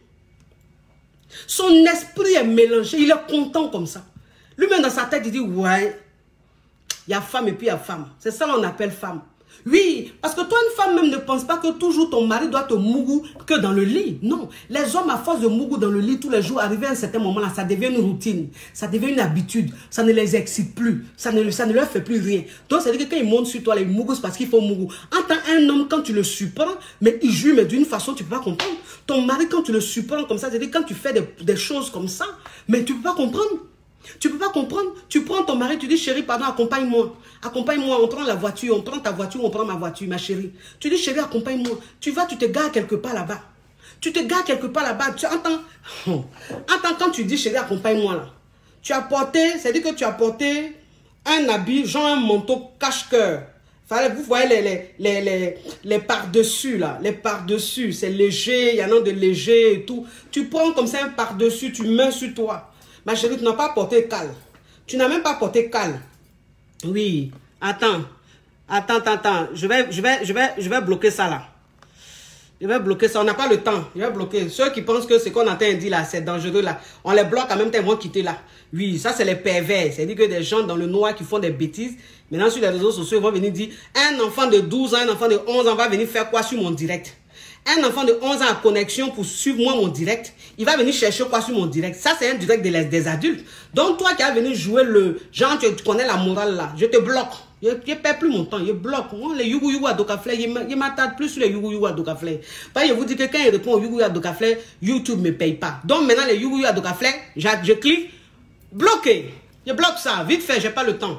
Son esprit est mélangé. Il est content comme ça. Lui-même dans sa tête, il dit, ouais. Il y a femme et puis il y a femme. C'est ça qu'on appelle femme. Oui, parce que toi, une femme même ne pense pas que toujours ton mari doit te mougou que dans le lit. Non, les hommes à force de mougou dans le lit tous les jours, arrivé à un certain moment là, ça devient une routine, ça devient une habitude, ça ne les excite plus, ça ne leur fait plus rien. Donc, ça veut dire que quand ils montent sur toi, les mougous, c'est parce qu'il faut mougou. En tant qu'un homme, quand tu le surprends, mais il joue, mais d'une façon, tu ne peux pas comprendre. Ton mari, quand tu le surprends comme ça, c'est-à-dire quand tu fais des choses comme ça, mais tu ne peux pas comprendre. Tu ne peux pas comprendre. Tu prends ton mari, tu dis, chérie, pardon, accompagne-moi. Accompagne-moi, on prend la voiture, on prend ta voiture, on prend ma voiture, ma chérie. Tu dis, chérie, accompagne-moi. Tu vas, tu te gares quelque part là-bas. Tu te gares quelque part là-bas. Tu entends, quand tu dis, chérie, accompagne-moi là. Tu as porté, c'est-à-dire que tu as porté un habit, genre un manteau cache-cœur. Vous voyez les par-dessus là, les par-dessus, c'est léger, il y en a de léger et tout. Tu prends comme ça un par-dessus, tu mets sur toi. Ma chérie, tu n'as pas porté cal. Tu n'as même pas porté cal. Oui, attends. Je vais bloquer ça là. Je vais bloquer ça. On n'a pas le temps. Je vais bloquer. Ceux qui pensent que ce qu'on entend dire là, c'est dangereux là. On les bloque en même temps, ils vont quitter là. Oui, ça c'est les pervers. C'est-à-dire que des gens dans le noir qui font des bêtises. Maintenant sur les réseaux sociaux, ils vont venir dire, un enfant de 12 ans, un enfant de 11 ans va venir faire quoi sur mon direct? Un enfant de 11 ans à connexion pour suivre moi mon direct, il va venir chercher quoi sur mon direct? Ça, c'est un direct des adultes. Donc, toi qui as venu jouer le genre, tu connais la morale là, je te bloque. Je ne perds plus mon temps, je bloque. Moi, les Yugu à Dokaflay, je m'attarde plus sur les Yugu à Dokaflay. Je vous dis que quand il répond au Yugu à Dokaflay, YouTube ne me paye pas. Donc, maintenant, les Yugu à Dokaflay, je clique, bloqué. Je bloque ça, vite fait, je n'ai pas le temps.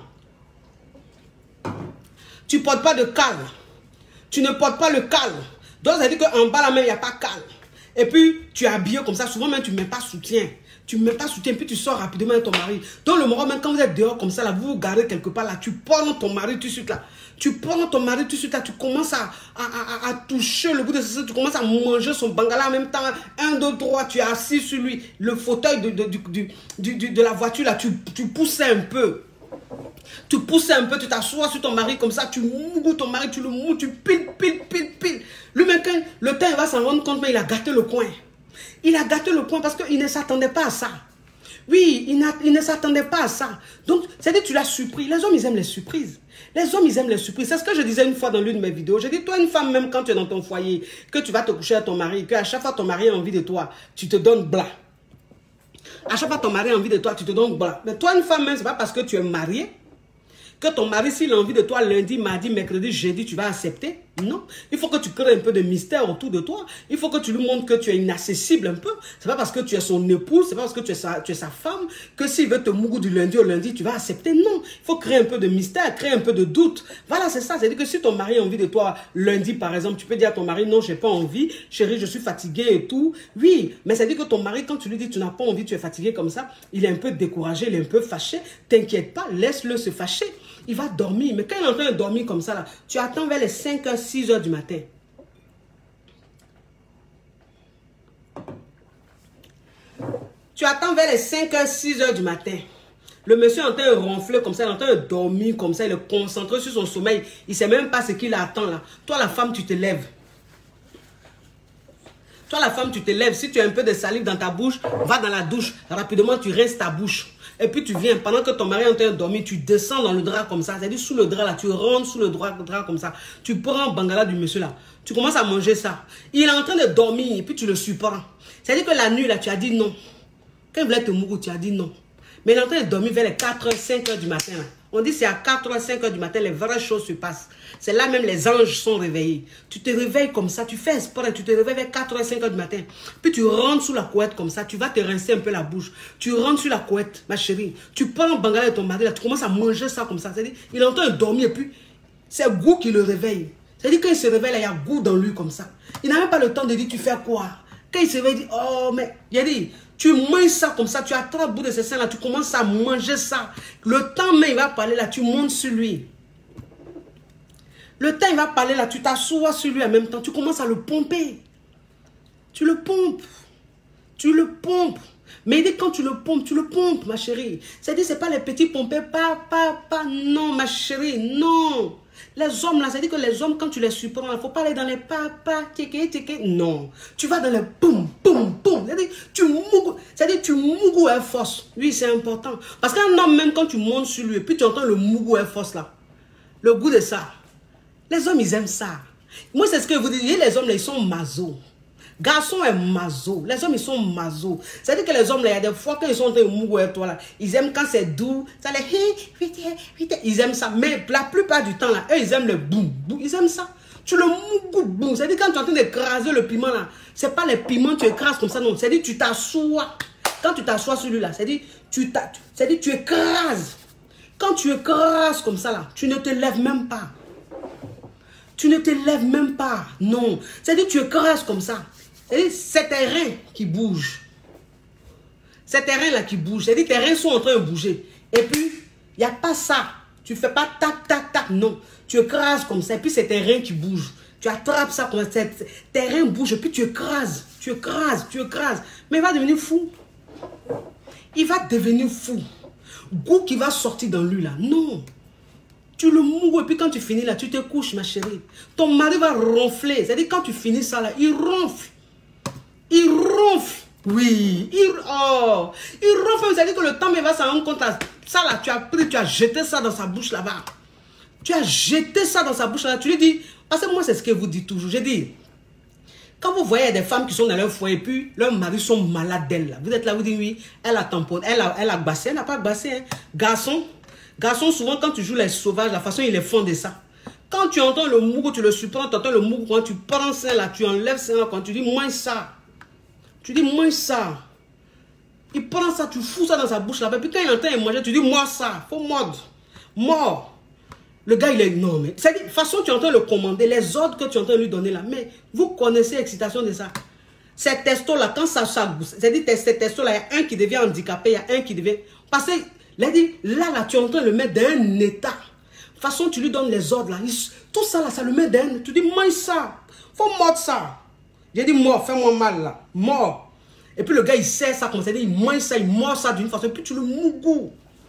Tu ne portes pas de cal. Tu ne portes pas le cal. Donc, ça veut dire qu'en bas, la main, il n'y a pas calme. Et puis, tu es habillé comme ça. Souvent, même, tu ne mets pas soutien. Tu ne mets pas soutien, puis tu sors rapidement avec ton mari. Donc, le moment même, quand vous êtes dehors comme ça, là, vous vous garez quelque part, là, tu prends ton mari tout de suite, là. Tu prends ton mari tout de suite, là. Tu commences à toucher le bout de ses, tu commences à manger son bangala en même temps. 1, 2, 3, tu es assis sur lui. Le fauteuil de la voiture, là, tu pousses un peu. Tu pousses un peu, tu t'assois sur ton mari comme ça, tu mouilles ton mari, tu le mouilles, tu pile. Lui-même, quand le temps, il va s'en rendre compte, mais il a gâté le coin. Il a gâté le coin parce qu'il ne s'attendait pas à ça. Oui, il ne s'attendait pas à ça. Donc, c'est-à-dire que tu l'as surpris. Les hommes, ils aiment les surprises. Les hommes, ils aiment les surprises. C'est ce que je disais une fois dans l'une de mes vidéos. J'ai dit, toi, une femme, même quand tu es dans ton foyer, que tu vas te coucher à ton mari, qu'à chaque fois ton mari a envie de toi, tu te donnes blas. À chaque fois ton mari a envie de toi, tu te donnes blas. Mais toi, une femme, même, c'est pas parce que tu es marié que ton mari, s'il a envie de toi lundi, mardi, mercredi, jeudi, tu vas accepter. Non. Il faut que tu crées un peu de mystère autour de toi. Il faut que tu lui montres que tu es inaccessible un peu. C'est pas parce que tu es son épouse, c'est pas parce que tu es sa femme, que s'il veut te mourir du lundi au lundi, tu vas accepter. Non. Il faut créer un peu de mystère, créer un peu de doute. Voilà, c'est ça. C'est-à-dire que si ton mari a envie de toi lundi, par exemple, tu peux dire à ton mari, non, j'ai pas envie, chérie, je suis fatiguée et tout. Oui, mais c'est-à-dire que ton mari, quand tu lui dis que tu n'as pas envie, tu es fatigué comme ça, il est un peu découragé, il est un peu fâché. T'inquiète pas, laisse-le se fâcher. Il va dormir. Mais quand il est en train de dormir comme ça, là, tu attends vers les 5h, 6h du matin. Tu attends vers les 5h, 6h du matin. Le monsieur est en train de ronfler comme ça, il est en train de dormir comme ça, il est concentré sur son sommeil. Il ne sait même pas ce qu'il attend là. Toi, la femme, tu te lèves. Toi, la femme, tu te lèves. Si tu as un peu de salive dans ta bouche, va dans la douche. Rapidement, tu rinces ta bouche. Et puis tu viens, pendant que ton mari est en train de dormir, tu descends dans le drap comme ça. C'est-à-dire sous le drap là, tu rentres sous le drap comme ça. Tu prends le bangala du monsieur là. Tu commences à manger ça. Il est en train de dormir et puis tu le surprends. C'est-à-dire que la nuit là, tu as dit non. Quand il voulait te mourir, tu as dit non. Mais il est en train de dormir vers les 4h, 5h du matin là. On dit c'est à 4h, 5h du matin, les vraies choses se passent. C'est là même les anges sont réveillés. Tu te réveilles comme ça, tu fais sport et tu te réveilles vers 4h, 5h du matin. Puis tu rentres sous la couette comme ça, tu vas te rincer un peu la bouche. Tu rentres sur la couette, ma chérie. Tu prends le bangala de ton mari, là, tu commences à manger ça comme ça. C'est-à-dire, il est en train de dormir et puis c'est goût qui le réveille. C'est-à-dire quand il se réveille, là, il y a goût dans lui comme ça. Il n'a même pas le temps de dire tu fais quoi. Quand il se réveille, il dit oh mais, il a dit, tu manges ça comme ça, tu attrapes le bout de ce sein là, tu commences à manger ça. Le temps même il va parler là, tu montes sur lui. Le temps il va parler là, tu t'assois sur lui en même temps, tu commences à le pomper. Tu le pompes. Tu le pompes. Mais il dit quand tu le pompes, ma chérie. C'est-à-dire, c'est pas les petits pompés, non, ma chérie, non. Les hommes là, c'est-à-dire que les hommes, quand tu les surprends, il ne faut pas aller dans les non. Tu vas dans les poum. C'est-à-dire, tu mougou Air Force. Oui, c'est important. Parce qu'un homme, même quand tu montes sur lui, et puis tu entends le mougou Air Force là, le goût de ça, Les hommes, ils aiment ça. Moi, c'est ce que vous dites. Les hommes, là, ils sont maso. Garçons est maso. Les hommes, ils sont maso. C'est-à-dire que les hommes, là, il y a des fois quand ils sont mouillés, toi, là, ils aiment quand c'est doux. Ça les... Ils aiment ça. Mais la plupart du temps, là, eux, ils aiment le boum. Ils aiment ça. Tu le mougou boum. C'est-à-dire quand tu es en train d'écraser le piment, là, c'est pas les piments que tu écrases comme ça, non. C'est-à-dire tu t'assois. Quand tu t'assois sur lui, là, c'est-à-dire tu écrases. Quand tu écrases comme ça, là, tu ne te lèves même pas. Tu ne te lèves même pas. Non. C'est-à-dire tu écrases comme ça. C'est tes reins qui bougent. C'est tes reins là qui bougent. C'est-à-dire tes reins sont en train de bouger. Et puis, il n'y a pas ça. Tu ne fais pas tac, tac, tac. Non. Tu écrases comme ça. Et puis, c'est tes reins qui bougent. Tu attrapes ça comme ça. Tes reins bougent. Et puis, tu écrases. Tu écrases. Tu écrases. Mais il va devenir fou. Il va devenir fou. Goût qui va sortir dans lui là. Non. Tu le moues. Et puis, quand tu finis là, tu te couches, ma chérie. Ton mari va ronfler. C'est-à-dire, quand tu finis ça là, il ronfle. Il ronfle. Oui. Il ronfle. C'est-à-dire que le temps, il va s'en rendre compte. Ça là, tu as pris, tu as jeté ça dans sa bouche là-bas. Tu as jeté ça dans sa bouche là-bas. Tu lui dis, parce que moi, c'est ce que vous dites toujours. J'ai dit, quand vous voyez des femmes qui sont dans leur foyer, et puis leurs maris sont malades d'elle, là. Vous êtes là, vous dites, oui, elle a tamponné, elle a bassé, elle n'a pas bassé. Hein. Garçon, souvent, quand tu joues les sauvages, la façon, ils les font de ça. Quand tu entends le mougou, tu le surprends, tu entends le mougou, quand tu prends ça là, tu enlèves ça là, quand tu dis, moins ça. Tu dis, moins ça. Il prend ça, tu fous ça dans sa bouche là-bas. Puis quand il entend manger, tu dis, moi ça. Faut mordre. Mort. Le gars, il est non, mais. C'est de toute façon, tu es en train de le commander. Les ordres que tu es en train de lui donner là. Mais vous connaissez l'excitation de ça. Ces testos là, quand ça c'est-à-dire ces testos là, il y a un qui devient handicapé, il y a un qui devient. Parce que, là, tu es en train de le mettre dans un état. De toute façon, tu lui donnes les ordres là. Tout ça là, ça le met dans un. Tu dis, mange ça. Faut mordre ça. J'ai dit, mort, fais-moi mal là. Mort. Et puis le gars, il sait ça comme ça. Il mange ça, il mord ça d'une façon. Et puis tu le mougou.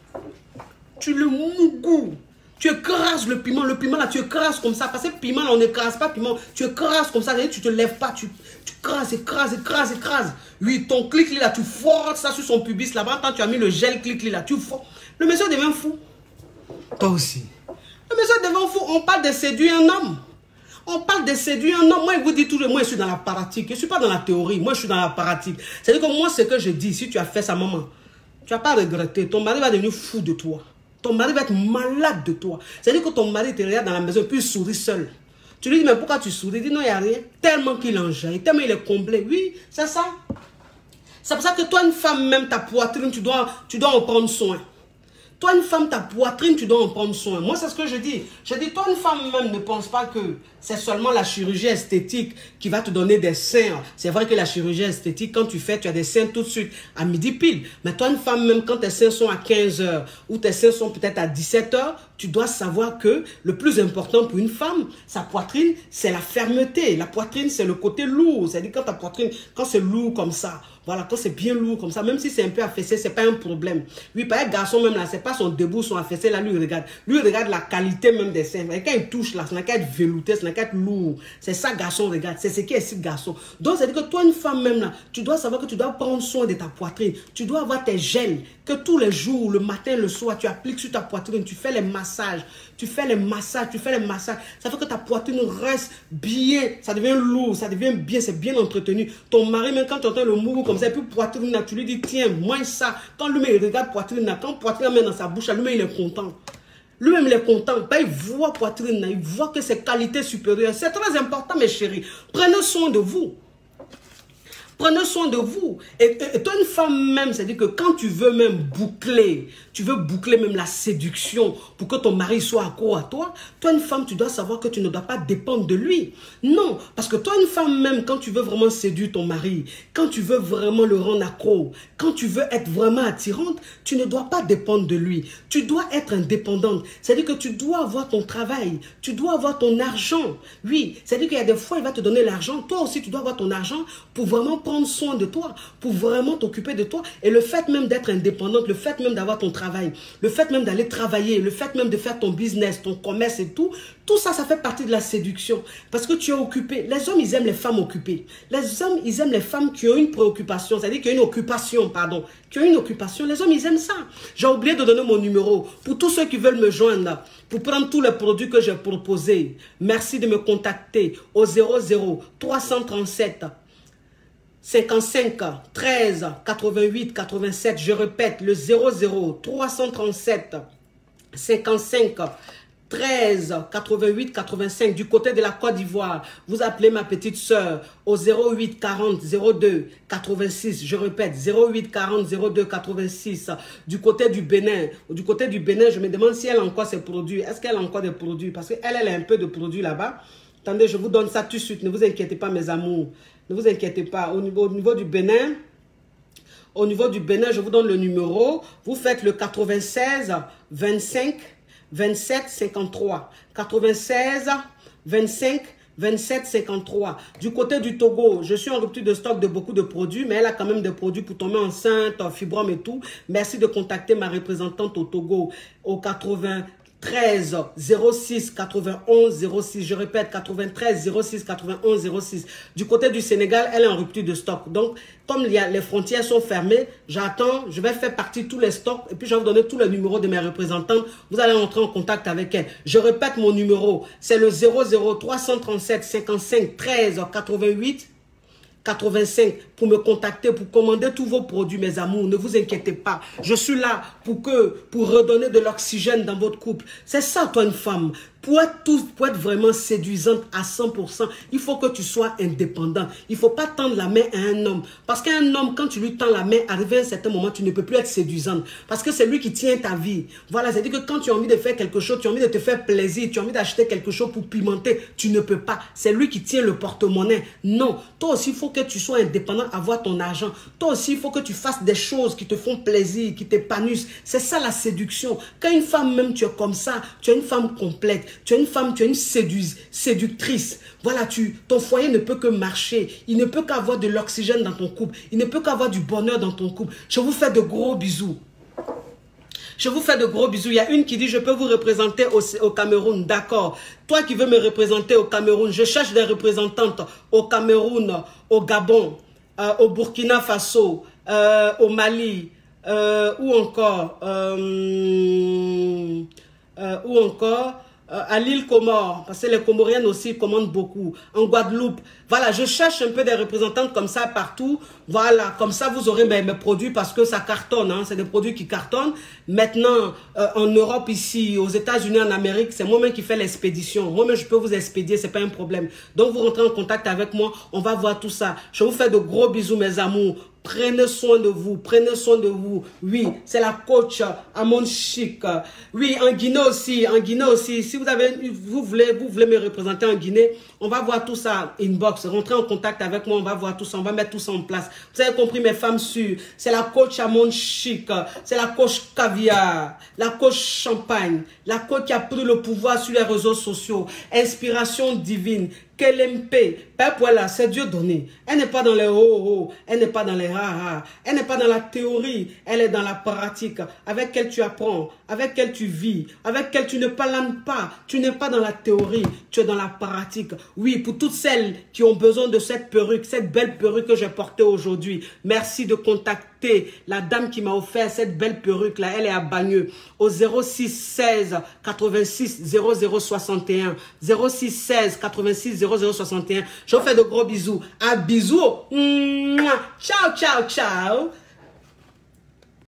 Tu le mougou. Tu écrases le piment. Le piment là, tu écrases comme ça. Parce que le piment là, on n'écrase pas le piment. Tu écrases comme ça. Tu te lèves pas. Tu écrases. Oui, ton clic là, tu forces ça sur son pubis là-bas. Quand tu as mis le gel clic là, tu forces. Le monsieur devient fou. Toi aussi. Le monsieur devient fou. On parle de séduire un homme. On parle de séduire un homme. Moi, je vous dis toujours, moi, je suis dans la pratique. Je ne suis pas dans la théorie. Moi, je suis dans la pratique. C'est-à-dire que moi, ce que je dis, si tu as fait ça, maman, tu ne vas pas regretter. Ton mari va devenir fou de toi. Ton mari va être malade de toi. C'est-à-dire que ton mari te regarde dans la maison et puis il sourit seul. Tu lui dis, mais pourquoi tu souris? Il dit, non, il n'y a rien. Tellement qu'il enjaille, tellement il est comblé. Oui, c'est ça. C'est pour ça que toi, une femme, même ta poitrine, tu dois en prendre soin. Toi, une femme, ta poitrine, tu dois en prendre soin. Moi, c'est ce que je dis. Je dis, toi, une femme même, ne pense pas que c'est seulement la chirurgie esthétique qui va te donner des seins. C'est vrai que la chirurgie esthétique, quand tu fais, tu as des seins tout de suite à midi pile. Mais toi, une femme, même quand tes seins sont à 15 h ou tes seins sont peut-être à 17 h, tu dois savoir que le plus important pour une femme, sa poitrine, c'est la fermeté. La poitrine, c'est le côté lourd. C'est-à-dire quand ta poitrine, quand c'est lourd comme ça, voilà, quand c'est bien lourd comme ça, même si c'est un peu affaissé, c'est pas un problème. Oui, par exemple, garçon même là, c'est pas son debout, son affaissé, là, lui, il regarde. Lui, il regarde la qualité même des seins. Et quand il touche là, ça n'a qu'à être velouté, ça n'a qu'à être lourd. C'est ça, garçon, regarde. C'est ce qui est si garçon. Donc, c'est-à-dire que toi, une femme même là, tu dois savoir que tu dois prendre soin de ta poitrine. Tu dois avoir tes gels, que tous les jours, le matin, le soir, tu appliques sur ta poitrine, tu fais les massages. Tu fais les massages. Ça fait que ta poitrine reste bien, ça devient lourd, ça devient bien, c'est bien entretenu. Ton mari, même quand tu entends le mouvement comme ça, et puis poitrine là, tu lui dis, tiens, mange ça. Quand lui-même il regarde poitrine là, quand poitrine met dans sa bouche, lui-même il est content. Lui-même il est content. Ben, il voit poitrine là, il voit que c'est qualité supérieure. C'est très important, mes chéris. Prenez soin de vous. Prenez soin de vous. Et toi, une femme même, c'est-à-dire que quand tu veux même boucler, tu veux boucler même la séduction pour que ton mari soit accro à toi, toi, une femme, tu dois savoir que tu ne dois pas dépendre de lui. Non, parce que toi, une femme même, quand tu veux vraiment séduire ton mari, quand tu veux vraiment le rendre accro, quand tu veux être vraiment attirante, tu ne dois pas dépendre de lui. Tu dois être indépendante. C'est-à-dire que tu dois avoir ton travail, tu dois avoir ton argent. Oui, c'est-à-dire qu'il y a des fois, il va te donner l'argent. Toi aussi, tu dois avoir ton argent pour vraiment prendre soin de toi, pour vraiment t'occuper de toi. Et le fait même d'être indépendante, le fait même d'avoir ton travail, le fait même d'aller travailler, le fait même de faire ton business, ton commerce et tout ça, ça fait partie de la séduction. Parce que tu es occupé. Les hommes, ils aiment les femmes occupées. Les hommes, ils aiment les femmes qui ont une préoccupation, c'est-à-dire qui ont une occupation, pardon. Qui ont une occupation. Les hommes, ils aiment ça. J'ai oublié de donner mon numéro. Pour tous ceux qui veulent me joindre, pour prendre tous les produits que j'ai proposés, merci de me contacter au 00 337 55 13 88 87. Je répète, le 00 337 55 13 88 85 du côté de la Côte d'Ivoire. Vous appelez ma petite sœur au 08 40 02 86. Je répète, 08 40 02 86. Du côté du Bénin. Du côté du Bénin, je me demande si elle a encore ses produits. Est-ce qu'elle a encore des produits? Parce qu'elle a un peu de produits là-bas. Attendez, je vous donne ça tout de suite. Ne vous inquiétez pas, mes amours. Ne vous inquiétez pas. Au niveau du Bénin, je vous donne le numéro. Vous faites le 96 25 27 53. 96 25 27 53. Du côté du Togo, je suis en rupture de stock de beaucoup de produits, mais elle a quand même des produits pour tomber enceinte, fibrome et tout. Merci de contacter ma représentante au Togo au 93 06 91 06. Je répète, 93 06 91 06. Du côté du Sénégal, elle est en rupture de stock. Donc, comme les frontières sont fermées, j'attends, je vais faire partie de tous les stocks et puis je vais vous donner tous les numéros de mes représentantes. Vous allez entrer en contact avec elle. Je répète mon numéro, c'est le 00 337 55 13 88 85 pour me contacter, pour commander tous vos produits, mes amours. Ne vous inquiétez pas. Je suis là pour redonner de l'oxygène dans votre couple. C'est ça, toi, une femme. Pour être vraiment séduisante à 100%, il faut que tu sois indépendant. Il ne faut pas tendre la main à un homme. Parce qu'un homme, quand tu lui tends la main, arrivé à un certain moment, tu ne peux plus être séduisante. Parce que c'est lui qui tient ta vie. Voilà, c'est-à-dire que quand tu as envie de faire quelque chose, tu as envie de te faire plaisir, tu as envie d'acheter quelque chose pour pimenter, tu ne peux pas. C'est lui qui tient le porte-monnaie. Non, toi aussi, il faut que tu sois indépendant, avoir ton argent. Toi aussi, il faut que tu fasses des choses qui te font plaisir, qui t'épanouissent. C'est ça la séduction. Quand une femme, même tu es comme ça, tu es une femme complète. Tu es une femme, tu es une séductrice. Voilà, ton foyer ne peut que marcher. Il ne peut qu'avoir de l'oxygène dans ton couple. Il ne peut qu'avoir du bonheur dans ton couple. Je vous fais de gros bisous. Je vous fais de gros bisous. Il y a une qui dit, je peux vous représenter au Cameroun. D'accord. Toi qui veux me représenter au Cameroun, je cherche des représentantes au Cameroun, au Gabon, au Burkina Faso, au Mali, ou encore à l'île Comore, parce que les Comoriennes aussi commandent beaucoup, en Guadeloupe. Voilà, je cherche un peu des représentantes comme ça partout. Voilà, comme ça vous aurez mes produits parce que ça cartonne, hein, c'est des produits qui cartonnent. Maintenant, en Europe ici, aux États-Unis, en Amérique, c'est moi-même qui fais l'expédition. Moi-même, je peux vous expédier, c'est pas un problème. Donc, vous rentrez en contact avec moi, on va voir tout ça. Je vous fais de gros bisous, mes amours. Prenez soin de vous, prenez soin de vous. Oui, c'est la coach Amon Chic. Oui, en Guinée aussi, si vous voulez me représenter en Guinée, on va voir tout ça inbox. Rentrez en contact avec moi, on va voir tout ça, on va mettre tout ça en place. Vous avez compris, mes femmes sûres, c'est la coach Amon Chic, c'est la coach caviar, la coach champagne, la coach qui a pris le pouvoir sur les réseaux sociaux, inspiration divine. KLMP, Père, c'est Dieu donné. Elle n'est pas dans les oh, elle n'est pas dans les ha, elle n'est pas dans la théorie, elle est dans la pratique, avec laquelle tu apprends, avec laquelle tu vis, avec laquelle tu ne parles pas. Tu n'es pas dans la théorie, tu es dans la pratique. Oui, pour toutes celles qui ont besoin de cette perruque, cette belle perruque que j'ai portée aujourd'hui, merci de contacter la dame qui m'a offert cette belle perruque là, elle est à Bagneux, au 06 16 86 00 61, 06 16 86 00 61. Je vous fais de gros bisous. Un bisou. Ciao, ciao, ciao.